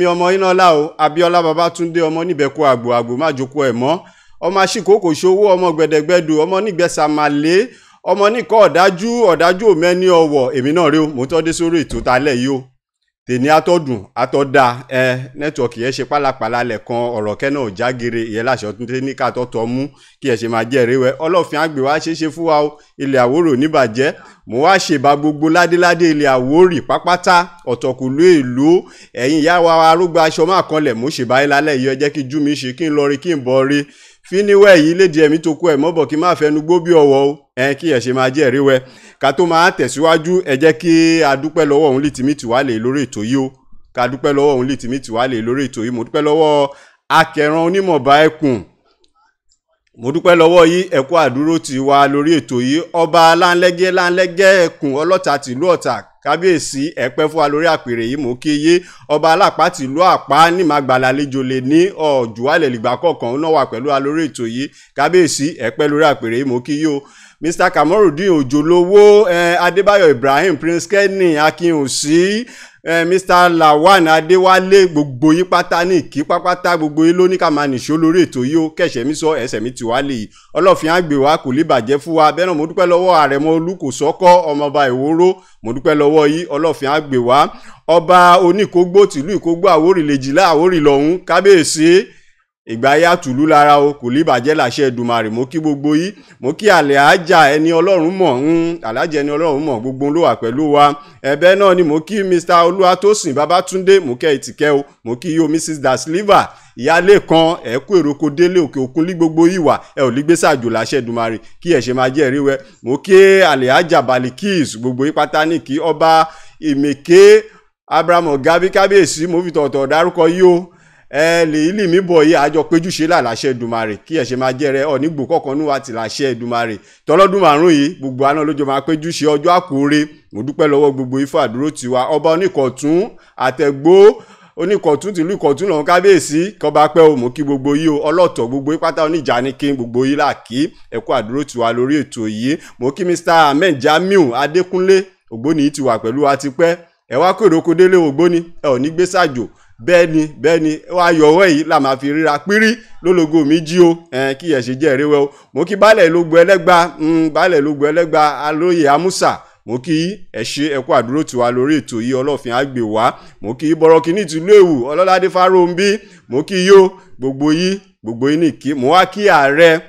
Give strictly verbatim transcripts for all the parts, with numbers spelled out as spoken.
ọmọ iná ọlá o Abíọ́lá Babátúndé ọmọ níbẹ̀kú àgbò àgbò má jókòó ẹ̀ mọ́ ọmọ aṣíkòkò ṣòwò ọmọ gbẹ̀dẹ̀gbẹ̀dù ọmọ nígbẹ̀sàmàlé ọmọ níkọ̀ ọ̀dájú ọ̀dájú òmẹ́ni ọ̀wọ̀ èmi náà rí o mo tọ́ dé sórí ètò talẹ̀ yìí o tèmi atọ́dùn atọ́dà ẹ nẹ́tíwọ̀kì yẹn ṣe pálapàla lẹ̀kan ọ̀rọ̀ kẹ́nà òjágere ìyẹn láṣọ tó ní ká tọ́tọ́ mú kí ẹ ṣe máa jẹ́ èrèwẹ́ ọlọ́fin àgbè wá ṣeéṣe fún wa o ilẹ̀ Àwórò níbàjẹ́ mo wá ṣèbá gbogbo ládéládé ilẹ̀ Àwórì pápátá ọ̀tọ̀kùlú ìlú ẹ̀yin ìyá wa arúgbó aṣọ máa kanlẹ̀ mo ṣèbá yín lálẹ́ yìí ẹ jẹ́ kí jú mi ṣe kí n lọ rí kí n bọ̀ rí fíníwẹ̀ yìí lédi ẹ̀mí tó kú ẹ̀ mọ́bọ̀ kí n má fẹnu gbó bí ọ̀wọ́ o ẹ kí ẹ ṣe máa jẹ́ èrèwẹ́ ká tó máa tẹ̀síwájú ẹ jẹ́ kí a dúpẹ́ lọ́wọ́ òun lítìmítì wá lè lórí ètò yìí o ká dúpẹ́ lọ́wọ́ òun lítìmítì wá lè lórí ètò yìí mo dúpẹ́ lọ́wọ́ akẹran onímọ̀ọ́bá ẹkùn mo dúpẹ́ lọ́wọ́ yìí ẹ̀kú àdúró ti wá lórí ètò yìí ọba láńlẹ́gẹ́ láńlẹ́gẹ́ ẹkùn ọlọ́ta tìlú ọ̀tà kábíyèsí ẹ̀pẹ́ fún wa lórí àpèrè yìí mo kí yé ọba alápá tìlú àpá ní máa gbàlálejò lè ní ọ̀jùwálẹ̀ lìgbà kọ̀ọ̀kan náà wà pẹ̀lú wa lórí ètò yìí kábíyèsí ẹ̀pẹ́ lórí àpèrè yìí mo kí yé o Mr Kamorudeen Òjòlówó eh, Adébáyọ̀ Ibrahim Prince Kenny Akínòsí eh, Mr Lawan Adéwálé gbogbo yí pátá ní ìkí pápátá gbogbo yí ló ní ká máa nìṣó lórí ètò yìí ó kẹ̀ṣẹ̀ mi sọ ẹsẹ̀ mi ti wá lè yìí ọlọ́fin àgbè wa kò lè bàjẹ́ fún wa bẹ́ẹ̀ náà mo dúpẹ́ lọ́wọ́ àrẹ̀mọ Olúkòsọ́kọ́ ọmọọba Ìwóró mo dúpẹ́ lọ́wọ́ yìí ọlọ́fin àgbè wa ọba Oníkógbó tìlú Ìkógbó Àwórì lèjìlá Àwórì lọ́hún kábíyèsí ìgbà yá tùlú lára o kò lè bàjẹ́ làṣẹ Èdùmàrè mo kí gbogbo yìí mo kí àlẹ́ àjà ẹni ọlọ́run mọ̀ ń alájẹ ẹni ọlọ́run mọ̀ gbogbo ló wà pẹ̀lú wa ẹ̀bẹ̀ náà ni mo kí Mr Olúwatósìn Babátúndé mo kẹ́ ìtìkẹ́ o mo kí yo Mrs Dasliver ìyálé kan ẹ kú èròkò délé òkè òkun lí gbogbo yìí wà ẹ ò lè gbé sàjò làṣẹ Èdùmàrè kí ẹ ṣe máa jẹ́ ìríwẹ́ mo kí àlẹ́ àjà Balikis gbogbo yìí pátá ní kí ọba Ìmẹ̀kẹ́ Abraham Ọ̀gábí kábíyèsí mo fi tọ̀tọ̀ dárúkọ yìí o ẹ lè ilé mi bọ̀ yìí àjọ péjú ṣe láṣẹ Èdùmàrè kí ẹ ṣe máa jẹ́ rẹ ọ̀nígbò kọ̀ọ̀kan níwá ti láṣẹ Èdùmàrè tọlọ́dún márùn yìí gbogbo àná lójó máa péjú ṣe ọjọ́ àkóre mo dúpẹ́ lọ́wọ́ gbogbo ifá àdúró tiwa ọba Oníkọ̀tún àtẹ̀gbó Oníkọ̀tún tìlú Ìkọ̀tún lọ́hún kábíyèsí kọba pẹ́ o mo kí gbogbo yìí o ọlọ́tọ̀ gbogbo ipátá oníjà ní kí gbogbo yìí làkí ẹ̀kú àdúró tiwa lórí ètò yìí mo kí Mr Ahmed Jamiu Adékúnlé ògbóni yìí ti wà pẹ̀lú wa tipẹ́ ẹ wá kó ìrókò délé ògbóni ẹ ò ní gbé sàjò bẹ́ẹ̀ni bẹ́ẹ̀ni wá yọ̀wọ́ yìí là máa fi ríra pírí lólógo mi jí o ẹn kí ẹ ṣe jẹ́ ìrẹ́wẹ́ o mo kí baálẹ̀ lógbó ẹlẹ́gba baálẹ̀ lógbó ẹlẹ́gba alóyè amúsà mo kí ẹ ṣe ẹkú àdúró tiwa lórí ètò yìí ọlọ́fin àgbè wá mo kí bọ́rọ̀kìnní tìlú Èwù ọlọ́ládé fáróǹbí mo kí yó gbogbo yìí gbogbo yìí nìkí mo wá kí ààrẹ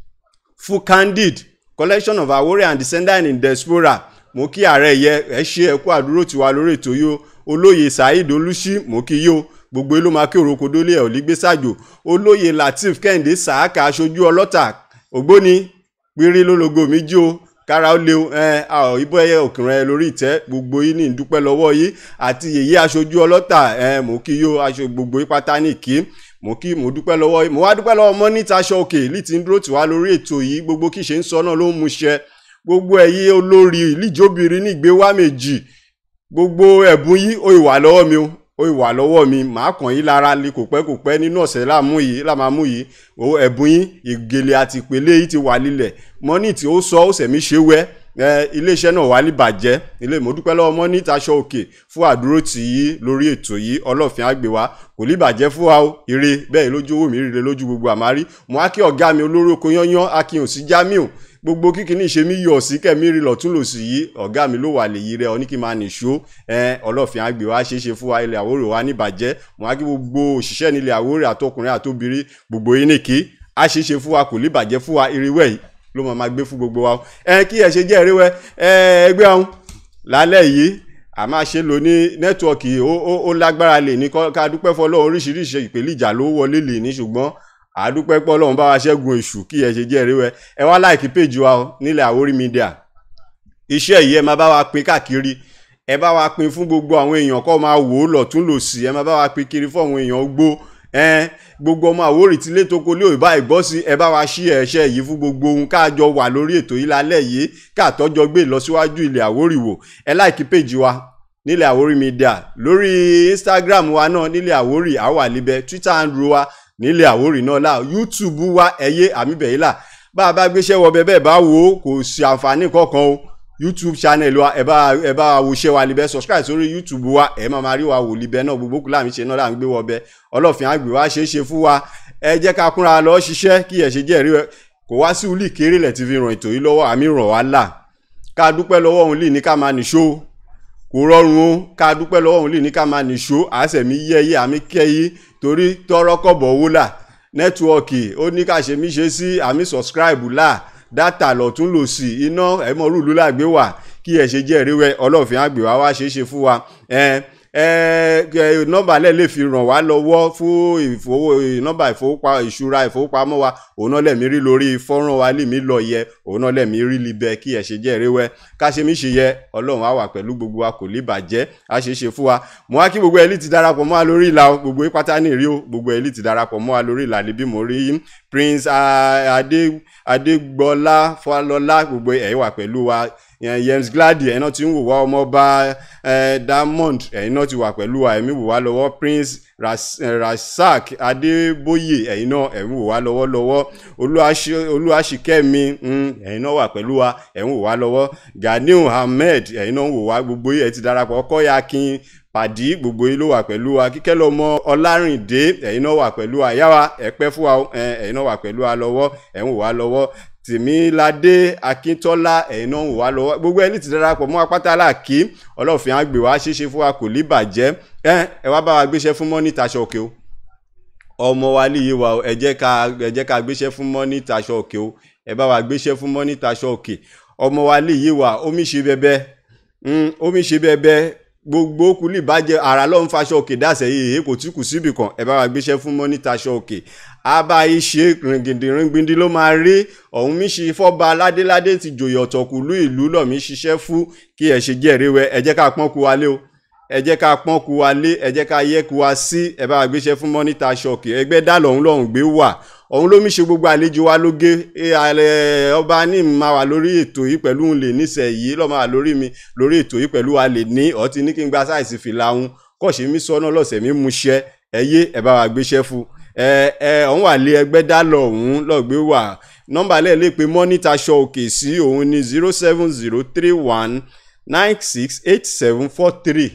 fún Candid collection of Àwórì and descendant in diaspora mo kí ààrẹ yẹ ẹ ṣe ẹkú àdúró tiwa lórí ètò yìí olóyè Saheed Olúṣí mo kí yó gbogbo ló máa kí òroko dólé ẹ̀ ò lè gbé sàjò olóyè Lateef Kẹ́hìndé Sàákà aṣojú ọlọ́tà ògbóni péré lólógo mi jí o kára ó lé ẹ àwọn ibò ẹyẹ òkìrìn ẹ lórí ìtẹ́ gbogbo yìí ní ìdúpẹ́ lọ́wọ́ yìí àti yèyé aṣojú ọlọ́tà ẹ mo kí yó aṣọ gbogbo yìí pátá ní kí mo kí mo dúpẹ́ lọ́wọ́ yìí mo wá dúpẹ́ lọ́wọ́ mọ́nítà aṣọ òkè lítì ń dúró tiwa lórí ètò yìí gbogbo kí ṣe ń sọ náà ló ń múṣẹ gbogbo ẹ̀yẹ olórí ìlíjóbìnrin ní ìgbé wá méjì gbogbo ẹ̀bùn yìí ó ìwà lọ́wọ́ mi o ó ìwà lọ́wọ́ mi màá kàn yín lára lè kò pẹ́ kò pẹ́ nínú ọ̀sẹ̀ láàmú yìí láàmú yìí ó ẹ̀bùn yín ìgèlè àti ìpele yìí ti wà lílẹ̀ mọ́nì tí ó sọ ó sẹ̀mí ṣe wẹ́ ẹ iléeṣẹ́ náà wà ní bàjẹ́ ilé mo dúpẹ́ lọ́wọ́ mọ́nì taṣọ òkè fún àdúró tì yí lórí ètò yìí ọlọ́fin àgbè wa kò ní bàjẹ́ fún wa o ire bẹ́ẹ̀ lójú owó mi ríre lójú gbogbo àmárí mo á kí ọ̀gá mi olórí oko yányán Akínòsí Jamiu gbogbo kíkiní ṣe mí yọ sí kẹmí rí lọtún lò sí yìí ọ̀gá mi ló wà lèyí rẹ oní kí n máa nìṣó ẹ ọlọ́fin àgbè wa ṣeé ṣe fún wa ilẹ̀ Àwórì wa níbàjẹ́ mo á kí gbogbo òṣìṣẹ́ nílẹ̀ Àwórì àtọkùnrin àtobìnrin gbogbo yín nìkí á ṣeé ṣe fún wa kò lè bàjẹ́ fún wa irinwẹ́ yìí ló máa gbé fún gbogbo wa ẹ kí ẹ ṣe jẹ́ irinwẹ́ ẹ ẹgbẹ́ ọ̀hún lálẹ́ yìí a máa ṣe lò ní nẹ́tíwọ̀kì ó lágbára lè ní ká dúpẹ́ fọlọ́ oríṣiríṣi ìpèníjà ló wọlé lè ní ṣùgbọ́n àdúpẹ́ pọ́ lọ́hún bá wa ṣẹ́gun èṣù kí ẹ ṣe jẹ́ ìrẹ́wẹ́ ẹ wá láìkí péjì wa nílẹ̀ Àwórì Media iṣẹ́ yìí ẹ máa bá wa pín káàkiri ẹ bá wa pín fún gbogbo àwọn èèyàn kó máa wò ó lọ̀tún lòsì ẹ máa bá wa pín kiri fún àwọn èèyàn gbó ẹ gbogbo ọmọ Àwórì tí lé tóko lé òyìnbá ìgbọ́ sí ẹ bá wa ṣí ẹ̀ṣẹ́ yìí fún gbogbo ohun káàjọ wà lórí ètò yìí lálẹ́ yìí káàtọ́jọ gbé ìlọsíwájú ilẹ̀ Àwórì wò ẹ láìkí péjì wa nílẹ̀ Àwórì Media lórí Instagram wa náà nílẹ̀ Àwórì àwà líbẹ̀ Twitter handle wa nílẹ̀ Àwórì náà la YouTube wa ẹyẹ àmìbẹ̀yìlà bá a bá gbéṣẹ́ wọ bẹ́ẹ̀ bá wo kò sí àǹfààní kankan o YouTube channel wa ẹ bá ẹ bá wo ṣe wa libẹ subscribe sórí YouTube wa ẹ máa máa rí wa wò libẹ náà gbogbo kúlà mi ṣe náà là ń gbé wọ bẹ Ọlọ́fin àgbè wa ṣe é ṣe fún wa ẹ jẹ́ ká kúnra lọ ṣiṣẹ́ kí ẹ ṣe jẹ́ rí kò wá sí ulí kéré lẹ̀ ti fi ràn ètò yìí lọ́wọ́ àmì ràn wá là ká dúpẹ́ lọ́wọ́ òun lì ní ká máa nìṣó kò rọrùn o ká dúpẹ́ lọ́wọ́ òun lì ní ká máa nìṣó àṣẹ̀mí yẹ́yẹ́ àmì kẹ́yí torí tọ́rọ́ kọ̀bọ̀ owó là nẹ́tíwọ́ọ̀kì ó ní ká ṣe mí ṣe sí àmì subscribe là dátà lọ́tún lò sí iná ẹ̀mọ́ rúùlù làgbé wà kí ẹ ṣe jẹ́ rí wẹ́ Ọlọ́fin àgbè wá wá ṣe é ṣe fún wa ẹ ẹ nọ́mbà lẹ lè fi ràn wá lọ́wọ́ fún ìfowó nọ́mbà ìfowópamọ́ ìṣúra ìfowópamọ́ wa òun náà lẹ̀mí rí lórí fọ́nrán wa lè mí lọ yẹ òun náà lẹ̀mí rí libẹ̀ kí ẹ ṣe jẹ́ ríwẹ́ ká ṣe mí ṣe yẹ Ọlọ́run á wà pẹ̀lú gbogbo wa kò lè bàjẹ́ á ṣe é ṣe fún wa mo wá kí gbogbo ẹlí ti darapọ̀ mọ́ wa lórí ìlà gbogbo pátá ní ìrí o gbogbo ẹlí ti darapọ̀ mọ́ wa lórí ìlà níbí mo rí Prince Adé Adégbọlá Fọlọ́lá gbogbo ẹ̀yin wà pẹ̀lú wa Yems Glady ẹ̀yin náà ti ń wò wá ọmọọba Diamond ẹ̀yin náà ti wà pẹ̀lú wa ẹ̀mí wò wá lọ́wọ́ Prince Rasak Adébóyè ẹ̀yin náà ẹ̀mí wò wá lọ́wọ́ lọ́wọ́ Olúwaṣìkẹ́mi ẹ̀yin náà wà pẹ̀lú wa ẹ̀yin wò wá lọ́wọ́ Ganiu Ahmed ẹ̀yin náà wò wá gbogbo ẹ̀ ti darapọ̀ Ọkọ́yà Akin Pàdí gbogbo yìí ló wà pẹ̀lú wa Kíkẹ́ lọ́mọ Ọlárìndé ẹ̀yin náà wà pẹ̀lú wa yáwa ẹ̀pẹ́ fún wa ẹ̀yin náà wà pẹ̀lú wa lọ́wọ́ ẹ̀yin wò wá lọ́wọ́ Tìmíládé Akíntọ́lá ẹ̀yin náà wò wá lọ́wọ́ gbogbo ẹni tí darapọ̀ mọ́ apátá láàkí Ọlọ́fin àgbè wá ṣeéṣe fún wa kò lè bàjẹ́ ẹ ẹ wá bá wa gbéṣẹ́ fún mọ́ní taṣọ òkè o ọmọ wa lè yé wa o ẹ jẹ́ ká ẹ jẹ́ ká gbéṣẹ́ fún mọ́ní taṣọ òkè o ẹ bá wa gbéṣẹ́ fún mọ́ní taṣọ òkè ọmọ wa lè yé wa omi ṣe bẹbẹ omi ṣe bẹbẹ gbogbo kùlì bàjẹ́ ara ló ń faṣọ òkè dáṣẹ́ yìí kò tí kù síbì kan ẹ bá wa gbéṣẹ́ fún mọ́ní taṣọ òkè àbáyé ṣe rìngìndì rìngbìndì ló máa rí ọ̀hún mi ṣe fọ́ba aládéládé ti jòyè ọ̀tọ̀kùlú ìlú lọ̀ mi ṣiṣẹ́ fún kí ẹ ṣe jẹ́ ríwẹ́ ẹ jẹ́ ká pọ́n ku wa lé o ẹ jẹ́ ká pọ́n ku wa lé ẹ jẹ́ ká yẹ ku wa sí ẹ bá wa gbéṣẹ́ fún mọ́ní taṣọ òkè ẹgbẹ́ dá lọ́hún lọ́hún gbé wà ọ̀hún ló mi ṣe gbogbo àlejò wa lóge ọba ní máa wà lórí ètò yìí pẹ̀lú òun lè níṣẹ́ yìí lọ́ọ́ máa lórí mi lórí ètò yìí pẹ̀lú wa lè ní ọtí ní kí n gba sáìsì fìlà òun kọ́ọ̀ṣì mi sọ́nà lọ́sẹ̀ mi mú ṣẹ́ ẹ yé ẹ bá wa gbéṣẹ́ fún ẹ ẹ ọ̀hún wà lé ẹgbẹ́ dá lọ ọ̀hún lọ́gbé wà nọ́mbà lẹ́ẹ̀ lè pe mọ́ní taṣọ òkè sí òun ní zero seven zero three one nine six eight seven four three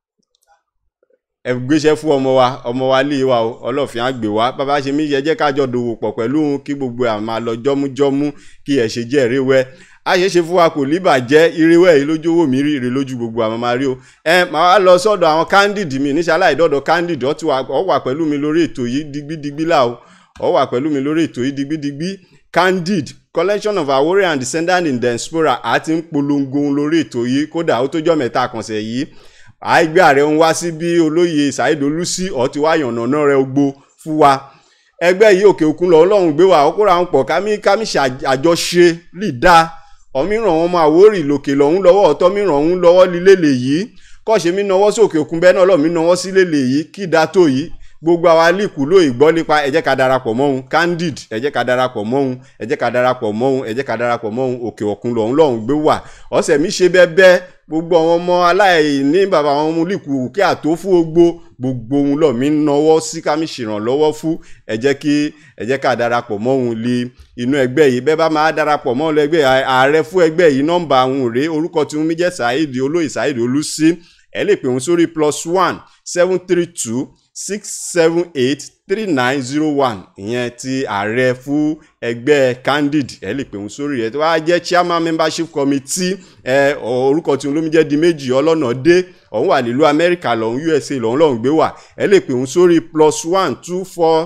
ẹ gbéṣẹ́ fún ọmọ wa ọmọ wa lè wa Ọlọ́fin àgbè wa bàbá ṣe mí jẹ́ kájọ dòwò pọ̀ pẹ̀lú òun kí gbogbo àmà lọ jọ́mújọ́mú kí ẹ̀ ṣe jẹ́ ríwẹ́ àṣeṣe fún wa kò líbàjẹ́ irinwẹ́ yìí lójú owó mi rí ire lójú gbogbo àmọ́ máa rí o ẹ máa wá lọ sọ́dọ̀ àwọn Candid mi níṣẹ́ aláìdọ́dọ̀ Candid ọ wà pẹ̀lú mi lórí ètò yìí digbidigbi là o ọ wà pẹ̀lú mi lórí ètò yìí digbidigbi Candid collection of Awori and descendant in diaspora àti ń polongo lórí ètò yìí kódà ó tó jọ́ mẹ́ta àkànṣe yìí àìgbé ààrẹ ń wá sí bí olóyè Saheed Olúsí ọtí wá yànnàná rẹ ogbó fún wa ẹgbẹ́ yìí òkè òkun lọ Ọlọ́run gbé wa ọkùnrin àwọn pọ̀ kámi kámi ṣe àjọṣe lè dá ọmíràn wọn máa Àwórì lòkè lọ́hún lọ́wọ́ ọ̀tọ́ mìíràn ọ̀hún lọ́wọ́ lílé lè yìí kọ́ṣe mi náwó sí òkè òkun bẹ́ẹ̀ náà lọ́ọ̀ mi náwó sílé lè yìí kí dá tó yìí gbogbo àwa líkù ló ìgbọ́ nípa ẹ jẹ́ ká darapọ̀ mọ́ òun Candid ẹ jẹ́ ká darapọ̀ mọ́ òun ẹ jẹ́ ká darapọ̀ mọ́ òun ẹ jẹ́ ká darapọ̀ mọ́ òun òkè òkun lọ́hún lọ́hún gbé wà ọ̀sẹ̀ mi ṣe bẹ́ẹ̀ bẹ́ẹ̀ gbogbo àwọn ọmọ aláìní bàbá àwọn ọmọ líkù kí àtó fún ogbó gbogbo ohun lọ mi náwó sí ká mi ṣèrànlọ́wọ́ fún ẹ jẹ́ kí ẹ jẹ́ ká darapọ̀ mọ́ òun lé inú ẹgbẹ́ yìí bẹ́ẹ̀ bá máa darapọ̀ mọ́ ẹgbẹ́ ààrẹ fún ẹgbẹ́ yìí nọ́mbà àwọn rèé orúkọ tí wọ́n mi jẹ́ Saheed olóyè Saheed Olúsí ẹ lè pè wọ́n sórí plus one seven three two six seven eight three nine zero one ìyẹn ti ààrẹ fún ẹgbẹ́ Candid ẹ lè pè wọ́n sórí rẹ̀ tó wá jẹ́ chairman membership committee ẹ orúkọ tí olómi jẹ́ di méjì ọlọ́nà dé ọ̀hún wà nílùú Amẹ́ríkà lọ́hún U S A lọ́hún lọ́hún gbé wà ẹ lè pè wọ́n sórí plus one two four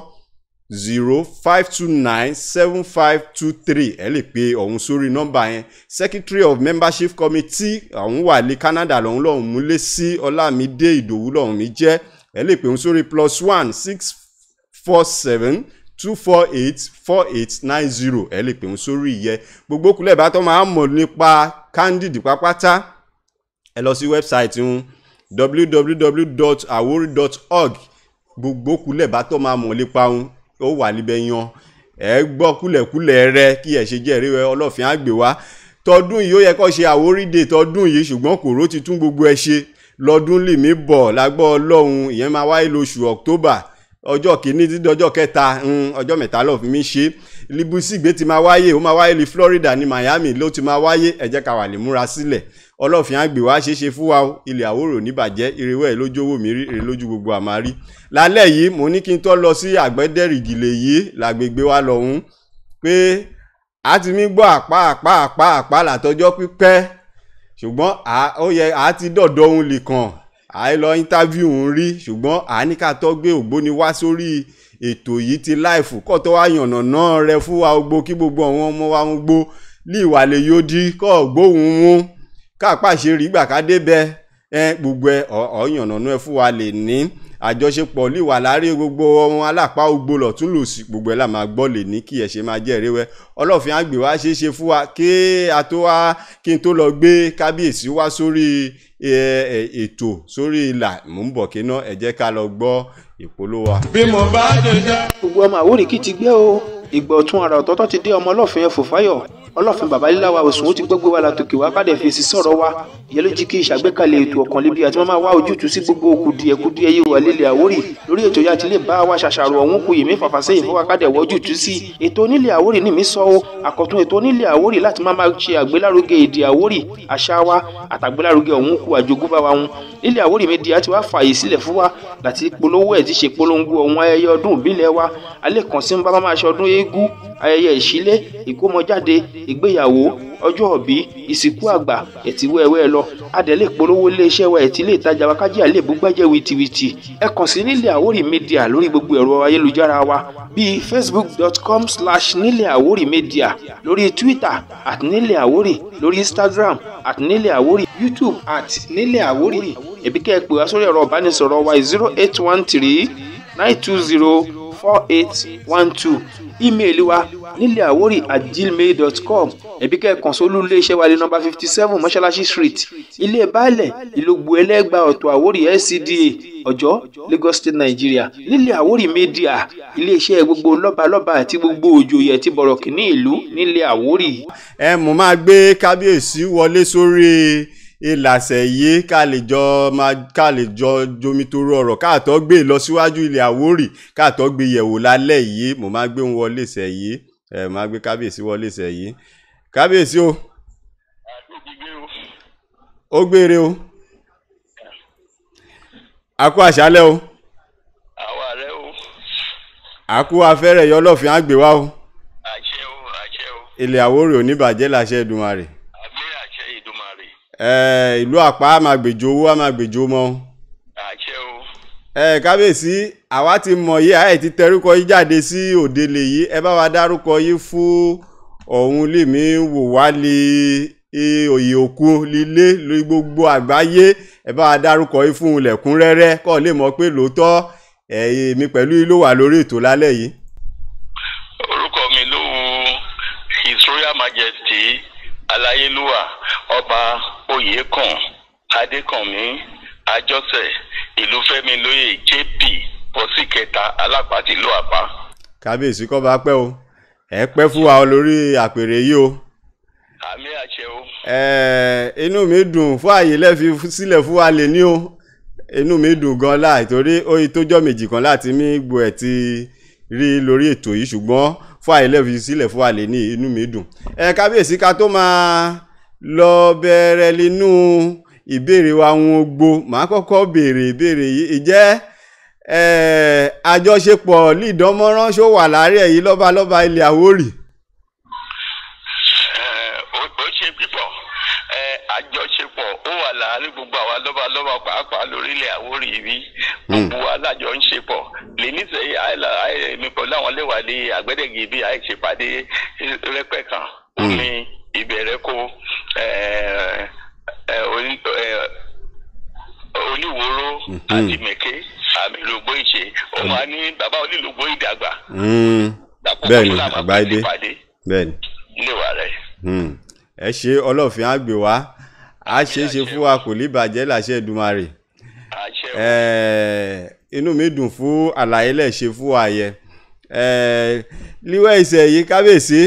zero five two nine seven five two three ẹ lè pe ọ̀hún sórí nọ́mbà yẹn secretary of membership committee ọ̀hún wà ní Canada lọ́hún lọ́hún múlẹ̀ sí Ọlámídé Ìdòwú lọ́hún mi jẹ́ ẹ lè pè wọ́n sórí plus one six four seven two four eight four eight nine zero ẹ lè pè wọ́n sórí ìyẹn gbogbo kulẹ̀ bá tó máa mọ̀ nípa Candid pápátá ẹ lọ sí wẹ́bsáìtì wọn w w w dot awori dot org gbogbo kulẹ̀ bá tó máa mọ̀ nípa wọn ó wà níbẹ̀ yan ẹ gbọ́ kúlẹ̀kúlẹ̀ rẹ kí ẹ ṣe jẹ́rìí rẹ Ọlọ́fin àgbè wá tọdún yìí ó yẹ kó ṣe Àwórì Day tọdún yìí ṣùgbọ́n kòró ti tún gbogbo ẹ ṣe lọ́dún lè mí bọ̀ lágbọ́ Ọlọ́run ìyẹn máa wáyé lóṣù October ọjọ́ kìíní títí ọjọ́ kẹta ọjọ́ mẹ́ta lọ́ọ́ fi mí ṣe libusígbé ti máa wáyé ó máa wáyé ní Florida ní Miami ló ti máa wáyé ẹ jẹ́ ká wà lè múra sílẹ̀ ọlọ́fin àgbè wá ṣe é ṣe fún wa ilẹ̀ Àwórò níbàjẹ́ irewẹ́ lójú owó mi rí èrè lójú gbogbo àmárí lálẹ́ yìí mo ní kí n tó lọ sí Àgbẹ̀dẹ̀rìgìlẹ̀ yìí làgbègbè wa lọ́hún pé a ti mí gbọ́ àpá àpá àpá àpá látọjọ́ pípẹ́ ṣùgbọ́n ó yẹ a ti dọ̀dọ̀ òun lè kàn a lọ interview òun rí ṣùgbọ́n a ní ká tó gbé Ògbóni wá sórí ètò yìí ti láìfù kọ́ tó wá yànnà náà rẹ fún wa gbogbo kí gbogbo àwọn ọmọ wa ń gbó ní ìwàlẹ̀ yóò di kọ́ gbóhùn wọn káàpá ṣe rí gbà ká débẹ̀ ẹ gbogbo ẹ ọ̀yànnà náà fún wa lè ní àjọṣepọ̀ líwà láàrin gbogbo ọmọ alápá ogbó lọ̀tún lòsì gbogbo ẹ̀ là máa gbọ́ lè ní kí ẹ̀ ṣe máa jẹ́ ìrẹ́wẹ́ ọlọ́fin àgbè wá ṣe é ṣe fún wa kí a tó wá kí n tó lọ gbé kábíyèsí wá sórí ètò sórí ìlà mò ń bọ̀ kí ná ẹ jẹ́ ká lọ gbọ́ ìpolówó. bí mo bá dé dá. gbogbo ọmọ Àwórì kì í ti gbé o ìgbà ọ̀tún ara ọ̀tọ̀ọ̀tọ̀ ti dé ọmọ ọlọ́fin ẹ̀fọ́ fáyọ̀ ọlọ́fin bàbá líláwa òsùn ó ti gbọ́gbé wa látòkè wá kádẹ̀ fèsì sọ̀rọ̀ wa ìyẹn ló jí kí ìṣàgbékalẹ̀ ètò ọ̀kan lébi àti máa wá ojútùú sí gbogbo kùdìẹ̀kudiẹ yìí wà lílẹ̀ Àwórì lórí ètò yá ti lè bá wa ṣàṣàrò ọ̀hún kù yèmí fàfàsẹ́yìn fún wa kádẹ̀ wọ́ ojútùú sí ètò onílẹ̀ Àwórì ní mi sọ o àkọ́tún ètò onílẹ̀ Àwórì láti máa máa ṣe àgbélárugẹ èdè Àwórì àṣà wa àtàgbélárugẹ ọ̀hún kù àjogúnbá wa wọn nílẹ̀ Àwórì Media ti wá fààyè sílẹ̀ fún wa láti polówó ẹ̀ ti ṣe polongo ọ̀hún ayẹyẹ ọdún ìbílẹ̀ wa alẹ́ kan sí ń bá máa ṣe ọdún eégún ayẹyẹ ìṣílé ìkómọjáde ìgbéyàwó ọjọ́ òbí ìsìnkú àgbà ẹ̀tì wẹ́wẹ́ lọ adẹ̀lẹ̀ polówó iléeṣẹ́ wa ẹ̀tì ilé ìtajà wa kájí àlè búgbàjẹ́ wìtìwìtì ẹ kàn sí nílẹ̀ Àwórì Media lórí gbogbo ẹ̀rọ ayélujára wa bíi facebook dot com slash nílẹ̀ Àwórì Media lórí twitter at nílẹ̀ Àwórì lórí instagram at nílẹ̀ Àwórì youtube at nílẹ̀ Àwórì ẹ̀bí kẹ́ ẹ pè wá sórí ẹ̀rọ ìbánisọ̀rọ̀ wa zero eight one three nine two zero four eight one two ímeèlì wa nílẹ̀ Àwórì at gmail dot com ẹ̀bí kẹ́ ẹ kàn sólú iléeṣẹ́ wa ní nọ́mbà fifty seven mọ́ṣáláṣí street ilé baálẹ̀ ìlógbò ẹlẹ́gbà ọ̀tọ̀ Àwórì L C D A ọ̀jọ́ Lagos State Nigeria nílẹ̀ Àwórì Media iléeṣẹ́ gbogbo lọ́balọ́ba àti gbogbo òjòyè àti bọ̀rọ̀kìnní ìlú nílẹ̀ Àwórì. ẹ mo máa gbé kábíyèsí wọlé sórí ìlàsẹ̀ yìí ká lè jọ máa ká lè jọ jomitoro ọ̀rọ̀ káàtọ́ gbé lọ síwájú ilẹ̀ Àwórì káàtọ́ gbé yẹ̀wò lálẹ́ yìí mo máa gbé wọn wọlé sẹ̀ yìí ẹ máa gbé kábíyèsí wọlé sẹ̀ yìí kábíyèsí o ó gbére o àkú àṣálẹ́ o àwa rẹ o àkú afẹ́rẹ́ yọ ọlọ́fin àgbè wá o àṣẹ o àṣẹ o ilẹ̀ Àwórì ò ní bàjẹ́ láṣẹ Èdùmàrè àmì àṣẹ Èdùmàrè ẹ ìlú àpá a máa gbèjò owó a máa gbèjò mọ́ àṣẹ o ẹ kábíyèsí àwa ti mọ̀ yìí àyè ti tẹrúkọ yìí jáde sí òde lè yìí ẹ bá wa dárúkọ yìí fún ọ̀hún lèmi wò wá lè òye òkun lílé lórí gbogbo àgbáyé ẹ bá wa dárúkọ yìí fún lẹ́kúnrẹ́rẹ́ kó lè mọ̀ pé lóòótọ́ ẹ̀yin mi pẹ̀lú yìí ló wà lórí ètò lálẹ́ yìí. orúkọ mi ló wu His Royal Majesty Aláyélúwà ọba Oyèkán Adékànmí Àjọṣẹ Ìlúfẹ́mi lóyè J P pọ̀sí kẹta alápàtì ìlú àpá. kábíyèsí kọ́ bá pẹ́ o ẹ pẹ́ fún wa lórí àpèrè yìí o. àmì àṣẹ o. ẹ inú mi dùn fún àyè lẹ́fi sílẹ̀ fún wa lè ní o inú mi dùn gan láì torí ó yí tójọ́ méjì kan láti mí gbọ́ ẹ̀ ti rí lórí ètò yìí ṣùgbọ́n fún àyè lẹ́fi sílẹ̀ fún wa lè ní inú mi dùn. ẹ kábíyèsí ká tó máa lọ bẹ̀rẹ̀ nínú ìbéèrè wa wọn gbó màá kọ́kọ́ béèrè ìbéèrè yìí ìjẹ́ àjọṣepọ̀ lídánmọ́rán ṣó wà láàrin èyí lọ́balọ́ba ilẹ̀ Àwórì. ó ṣe pípọ̀ àjọṣepọ̀ ó wà láàrin gbogbo àwa lọ́balọ́ba pàápàá lórílẹ̀ Àwórì bí gbogbo alájọ ń ṣe pọ̀ lè nísìnyí àìlèmí pẹ̀lú àwọn lẹ́wà ní Àgbẹ̀dẹ̀gì bí àìṣèpàdé rẹpẹ̀ kan ó ní ìbẹ̀rẹ̀ kó oníwòró àti mẹ̀kẹ́ àmì lògbó ìṣe ó máa ní bàbá onílògbó ìdàgbà. bẹ́ẹ̀ni àgbáyé bẹ́ẹ̀ni. níwà rẹ̀. ẹ ṣe ọlọ́fin àgbè wá a ṣe é ṣe fún wa kò ní bàjẹ́ láṣẹ Èdùmàrè. inú mi dùn fún àlàyé lẹ̀ ṣe fún wa yẹ. líwẹ̀ ìṣẹ̀ yìí kábíyèsí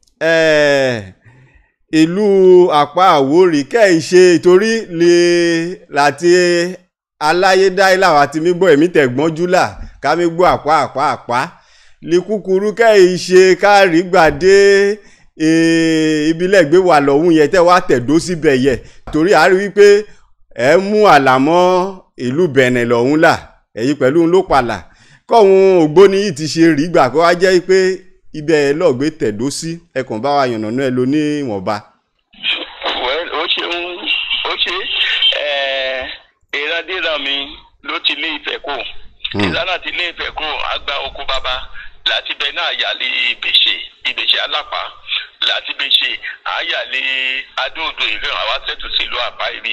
ìlú àpá Àwórì kẹ́ẹ̀ ṣe ìtorí lè láti aláyédáyé làwọn àti mí gbọ́ èmi tẹ̀gbọ́n júlà ká mi gbọ́ àpá àpá àpá lè kúkúrú kẹ́yìn ṣe káàrí gbàdé ibilẹ̀ gbé wà lọ́hùn yẹn tẹ́ wá tẹ̀dó síbẹ̀ yẹ torí a rí wípé ẹ mú àlàmọ́ ìlú Bẹ̀nẹ̀ lọ́hùn là èyí pẹ̀lú ń ló palà kọ́hún ògbóni yìí ti ṣe rí gbà kó wá jẹ́ pé ibẹ̀ lọ́ọ̀gbé tẹ̀dó sí ẹkùn bá wa yànnà náà ẹ lo ní ìwọ̀nba. ó ṣeun ó ṣe ìrandíran mi ló ti lé Ifẹ̀ kó ìlànà ti lé Ifẹ̀ kó àgbà oko bàbá láti bẹ náà yàlé ìbèṣe ìbèṣe alápá láti bèṣe àyàlé adóodò ìlú àwa tẹ̀tù sílùú àpá ibi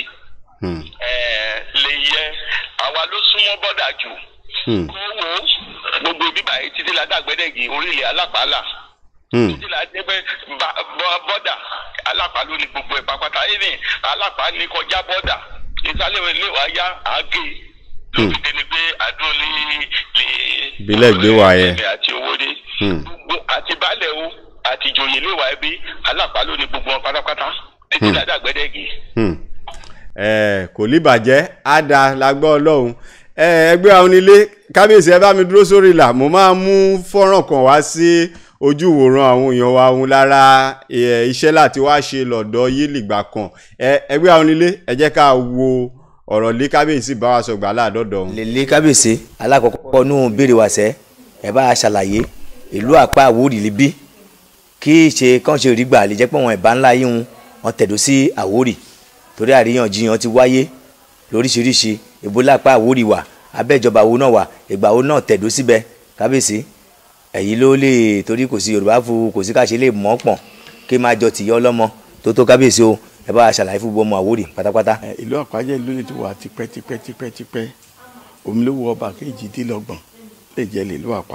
lè yẹ àwa ló súnmọ́ bọ́dà jù kó wo gbogbo bíbá yìí títí la dàgbẹ́dẹ́gì orílẹ̀ alápàlà títí la dẹ́gbẹ́ bọ́dà alápá ló ní gbogbo ẹ̀ pápátá ẹ̀mí alápá ní kọjá bọ́dà ìsàlẹ̀ ilé wa yá àgé lóbi dẹni pé àdó ní lè ìbílẹ̀ gbé wa yẹ àti owó dé àti baálẹ̀ o àti ìjòyè lè wà ẹbí alápá ló ní gbogbo wọn pátápátá títí la dàgbẹ́dẹ́gì. ẹ kò ní bàjẹ́ á da lágbọ́ Ọlọ́run ẹgbẹ́ àwọn onílé kábíyèsí ẹ bá mi dúró sórí ìlà mo máa mú fọ́nrán kan wá sí ojú ìwòran àwọn èèyàn wa òun lára iṣẹ́ láti wá ṣe lọ́dọ̀ yìí lìgbà kan ẹgbẹ́ àwọn onílé ẹ jẹ́ ká wo ọ̀rọ̀ lé kábíyèsí bá wa sọ gbà láàdọ́dọ̀ òun. lè lé kábíyèsí alákọ̀ọ́kọ́ nù béèrè wàṣẹ́ ẹ bá a ṣàlàyé ìlú àpá Àwórì libí kí ṣe kàn ṣe rí gbà lè jẹ́ pé wọn ìbá ńlá yìí wọn tẹ̀dó sí Àwórì torí àríyànjiyàn ti wáyé lóríṣiríṣi ìbólà àpá Àwórì wà abẹ́jọba wo náà wà ìgbà wo náà tẹ̀dó síbẹ̀ kábíyèsí èyí ló lè torí kò sí Yorùbá fún kò sí ká ṣe lè mọ́ pọ̀n kí máa jọ tìyọ́ ọlọ́mọ tó tó kábíyèsí o ẹ bá a ṣàlàyé fún gbogbo ọmọ Àwórì pátápátá. ìlú Àpá jẹ́ ìlú tó wà tipẹ́ tipẹ́ tipẹ́ tipẹ́ òmìnirò ọba kejìdínlọ́gbọ̀n lè jẹ́ ìlú Àpá.